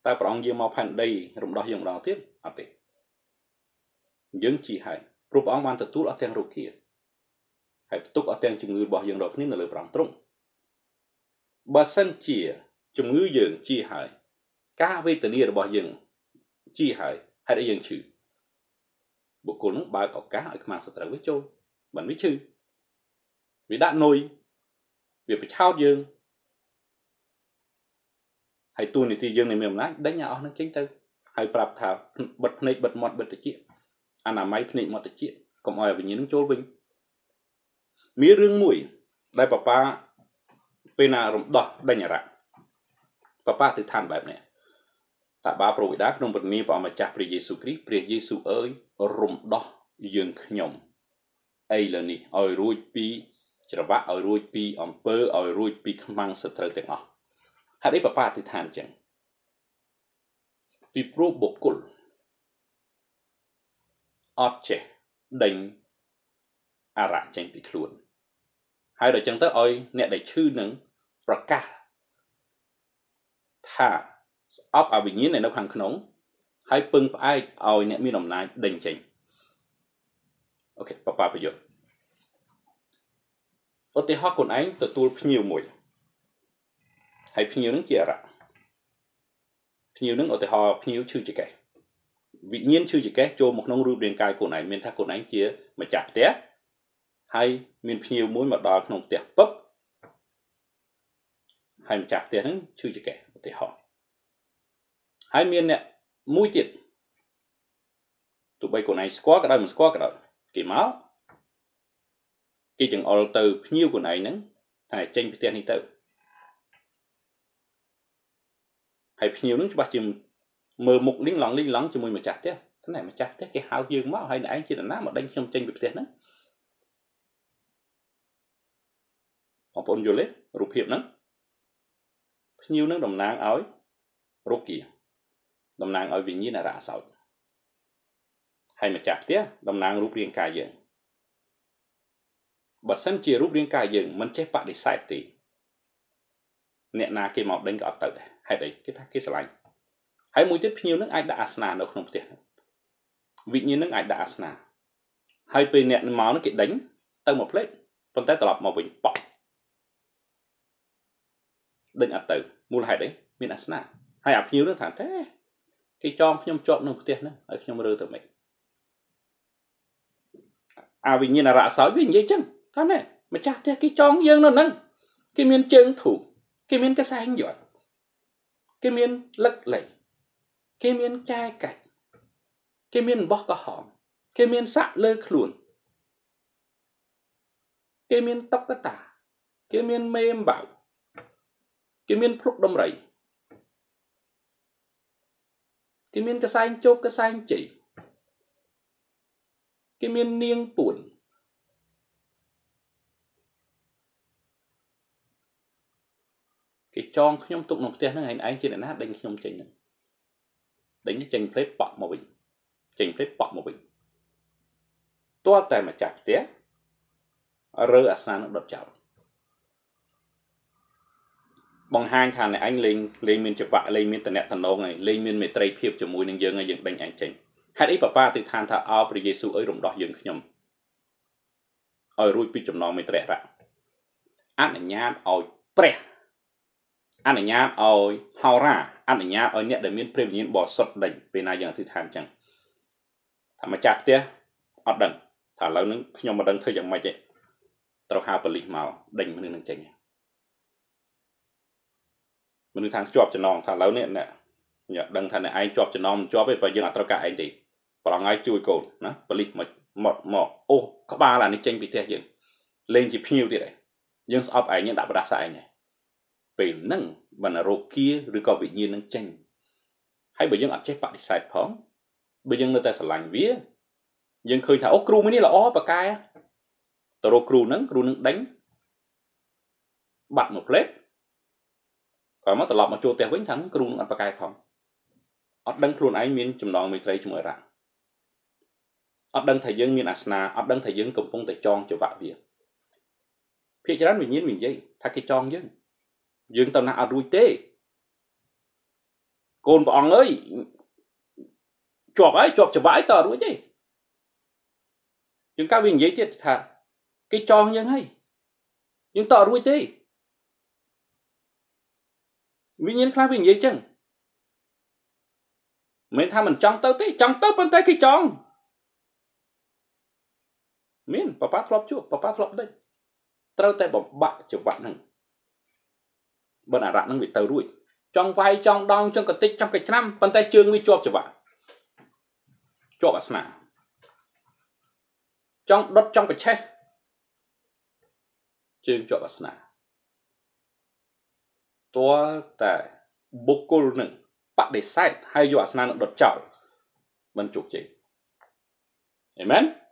តែព្រះអង្គយាងមកផែនដីរំដោះយើងម្ដងទៀតអត់ទេយើងជីហើយព្រោះព្រះអង្គបានទទួលអស់ទាំងរោគាហើយផ្ទុកអស់ទាំងជំងឺរបស់យើងរាល់គ្នានៅលើព្រះអង្គទ្រង់បើសិនជាជំងឺយើងជីហើយការវេទនារបស់យើងជីហើយហេតុអីយើងឈឺបុគ្គលនឹងបើកឱកាសឲ្យខ្មាំងសត្រូវវាចូលមិនវាឈឺវាដាក់នុយវាបញ្ឆោតយើងហើយទួនាទីយើងនៃមានអំណាចដេញឲ្យអស់នឹងចេញទៅហើយប្រាប់ថាបិទភ្នែកបិទមាត់បិទត្រចៀកអនាម័យភ្នែកមាត់ត្រចៀកកុំឲ្យវិញ្ញាណនឹងចូលវិញមានរឿងមួយដែលប៉ាប៉ាពេលណារំដោះដេញអរៈប៉ាប៉ាទៅឋានបែបនេះតាបាប្រវិដាក្នុងព្រះនាមព្រះអម្ចាស់ព្រះយេស៊ូវគ្រីស្ទព្រះយេស៊ូវអើយរំដោះយើងខ្ញុំអីលើនេះឲ្យរួចពីច្រវាក់ឲ្យរួចពីអំពើឲ្យរួចពីខ្មាំងសត្រូវទាំងអស់ហេតុអីប៉ាប៉ាអធិដ្ឋានអញ្ចឹងពីព្រោះបុគ្គលអត់ចេះដេញអរៈចេញពីខ្លួនហើយដល់អញ្ចឹងទៅឲ្យអ្នកដែលឈឺនឹងប្រកាសថាស្អប់អវិញ្ញាណនៅខាងក្នុងហើយពឹងផ្អែកឲ្យអ្នកមានអំណាចដេញចេញអូខេប៉ាប៉ាប្រយុទ្ធឧទាហរណ៍ខ្លួនឯងទទួលភ្ញៀវមួយហើយភ្ញៀវនឹងជាអរៈភ្ញៀវនឹងឧទាហរណ៍ភ្ញៀវឈឺចង្កេះវិញ្ញាណឈឺចង្កេះចូលមកក្នុងរូបរាងកាយខ្លួនឯងមានថាខ្លួនឯងជាម្ចាស់ផ្ទះហើយមានភ្ញៀវមួយមកដល់ក្នុងផ្ទះពឹបហើយម្ចាស់ផ្ទះហ្នឹងឈឺចង្កេះឧទាហរណ៍ហើយមានអ្នកមួយទៀតទោះបីខ្លួនឯងស្គាល់ក៏ដោយមិនស្គាល់ក៏ដោយគេមកគេចង្អុលទៅភ្ញៀវខ្លួនឯងហ្នឹងថាចេញពីផ្ទះនេះទៅហើយភ្ញៀវហ្នឹងច្បាស់ជាមើលមុខលីងឡងជាមួយម្ចាស់ផ្ទះតែម្ចាស់ផ្ទះគេហៅយើងមកហើយឯងជានរណាមកដេញខ្ញុំចេញពីផ្ទះហ្នឹងបងប្អូនយល់ទេរូបភាពហ្នឹងភ្ញៀវហ្នឹងតំណាងឲ្យរោគាតំណាងឲ្យវិញ្ញាណអរៈអសោចហើយម្ចាស់ផ្ទះតំណាងរូបរាងកាយយើងបើសិនជារូបរាងកាយយើងមិនចេះបដិសេធទេអ្នកណាគេមកដេញក៏អត់ទៅដែរហេតុអីគេថាគេស្រឡាញ់ហើយមួយទៀតភ្ញៀវនឹងអាចដាក់អាសនៈនៅក្នុងផ្ទះវិញ្ញាណនឹងអាចដាក់អាសនៈហើយពេលអ្នកមកនោះគេដេញទៅមកផ្លេតប៉ុន្តែត្រឡប់មកវិញប៉ក់ដេញអត់ទៅមូលហេតុអីមានអាសនៈហើយអាភ្ញៀវនឹងថាទេគេចងខ្ញុំជាប់នៅផ្ទះហ្នឹងហើយខ្ញុំរើទៅមិនអាវិញ្ញាណអរៈសោចវានិយាយចឹងថាណែម្ចាស់ផ្ទះគេចងយើងនៅហ្នឹងគេមានជើងធូបគេមានកសែងយត់គេមានលឹកលេងគេមានចែកាច់គេមានបោះក្រហមគេមានសាក់លើខ្លួនគេមានតុក្កតាគេមានមេអំបៅគេមានភ្លុកដំរីគេមានកសែងជោគកសែងជ័យគេមាននាងពួនគេចងខ្ញុំទុកក្នុងផ្ទះហ្នឹងឯងជាអ្នកណាដេញខ្ញុំចេញហ្នឹងដេញចេញផ្លេតប៉ក់មកវិញចេញផ្លេតប៉ក់មកវិញទាល់តែម្ចាស់ផ្ទះរើអាសនៈនឹងដុតចោលបង្ហាញថាអ្នកឯងលេងមានច្បាក់លេងមានតំណែងហើយលេងមានមេត្រីភាពជាមួយនឹងយើងហើយយើងដេញឯងចេញហេតុអីប៉ាប៉ាអធិដ្ឋានថាអោព្រះយេស៊ូវអើយរំដោះយើងខ្ញុំឲ្យរួចពីចំណងមេត្រីអរៈអនុញ្ញាតឲ្យព្រះអនុញ្ញាតឲ្យហោរាអនុញ្ញាតឲ្យអ្នកដែលមានព្រះវិញ្ញាណបរិសុទ្ធដេញពេលណាយើងអធិដ្ឋានអញ្ចឹងថាម្ចាស់ផ្ទះអត់ដឹងថាឥឡូវហ្នឹងខ្ញុំមិនដឹងធ្វើយ៉ាងម៉េចទេត្រូវហៅប៉ូលីសមកដេញមនុស្សនឹងចេញមនុស្សថាជាប់ចំណងថាឥឡូវនេះអ្នកដឹងថាអ្នកឯងជាប់ចំណងមិនជាប់ទេបើយើងអត់ត្រូវការឯងទេប្រងឲ្យជួយកូនណាប៉ូលីសមកអូក្បាលអានេះចេញពីផ្ទះយើងលេងជាភ្ញៀវទៀតឯងយើងស្អប់ឯងយើងដាក់ប្រដាសាឯងពេលហ្នឹងបណ្ណារោគាឬក៏វិញ្ញាណនឹងចេញហើយបើយើងអត់ចេះបដិសេធផងបើយើងនៅតែស្រឡាញ់វាយើងឃើញថាអូគ្រូមួយនេះល្អប៉ាកែទៅរកគ្រូនឹងដេញបាត់មួយផ្លេតក៏មកត្រឡប់មកចូលផ្ទះវិញថាគ្រូនឹងអត់ប៉ាកែផងអត់ដឹងខ្លួនឯងមានចំណងមេត្រីជាមួយអរៈអត់ដឹងថាយើងមានអាសនៈអត់ដឹងថាយើងកំពុងតែចងច្បាក់វាភាគច្រើនវិញ្ញាណនិយាយថាគេចងយើងទៅណាអត់រួចទេ côn bà ông ơi chọc ấy chọc cho vãi tờ rồi chứ nhưng các viên giấy tiết thà cái cho như hay nhưng tờ rồi chứ vì nhiên khác viên giấy chăng mình tham mình trong tớ bên tay cái trong miền papa thọp đây trâu tay bỏ bạ chụp bạn hằng bên ả rạn nó bị tờ ruồi trong vai trong đong trong cái tích trong cái năm bên tay chương mới chụp bạn chụp bạn sna trong đất trong cái che chương chụp bạn sna tua tại bốc cô nừng bạn để sai hay dọa sna nó đột chảo bên chụp chị amen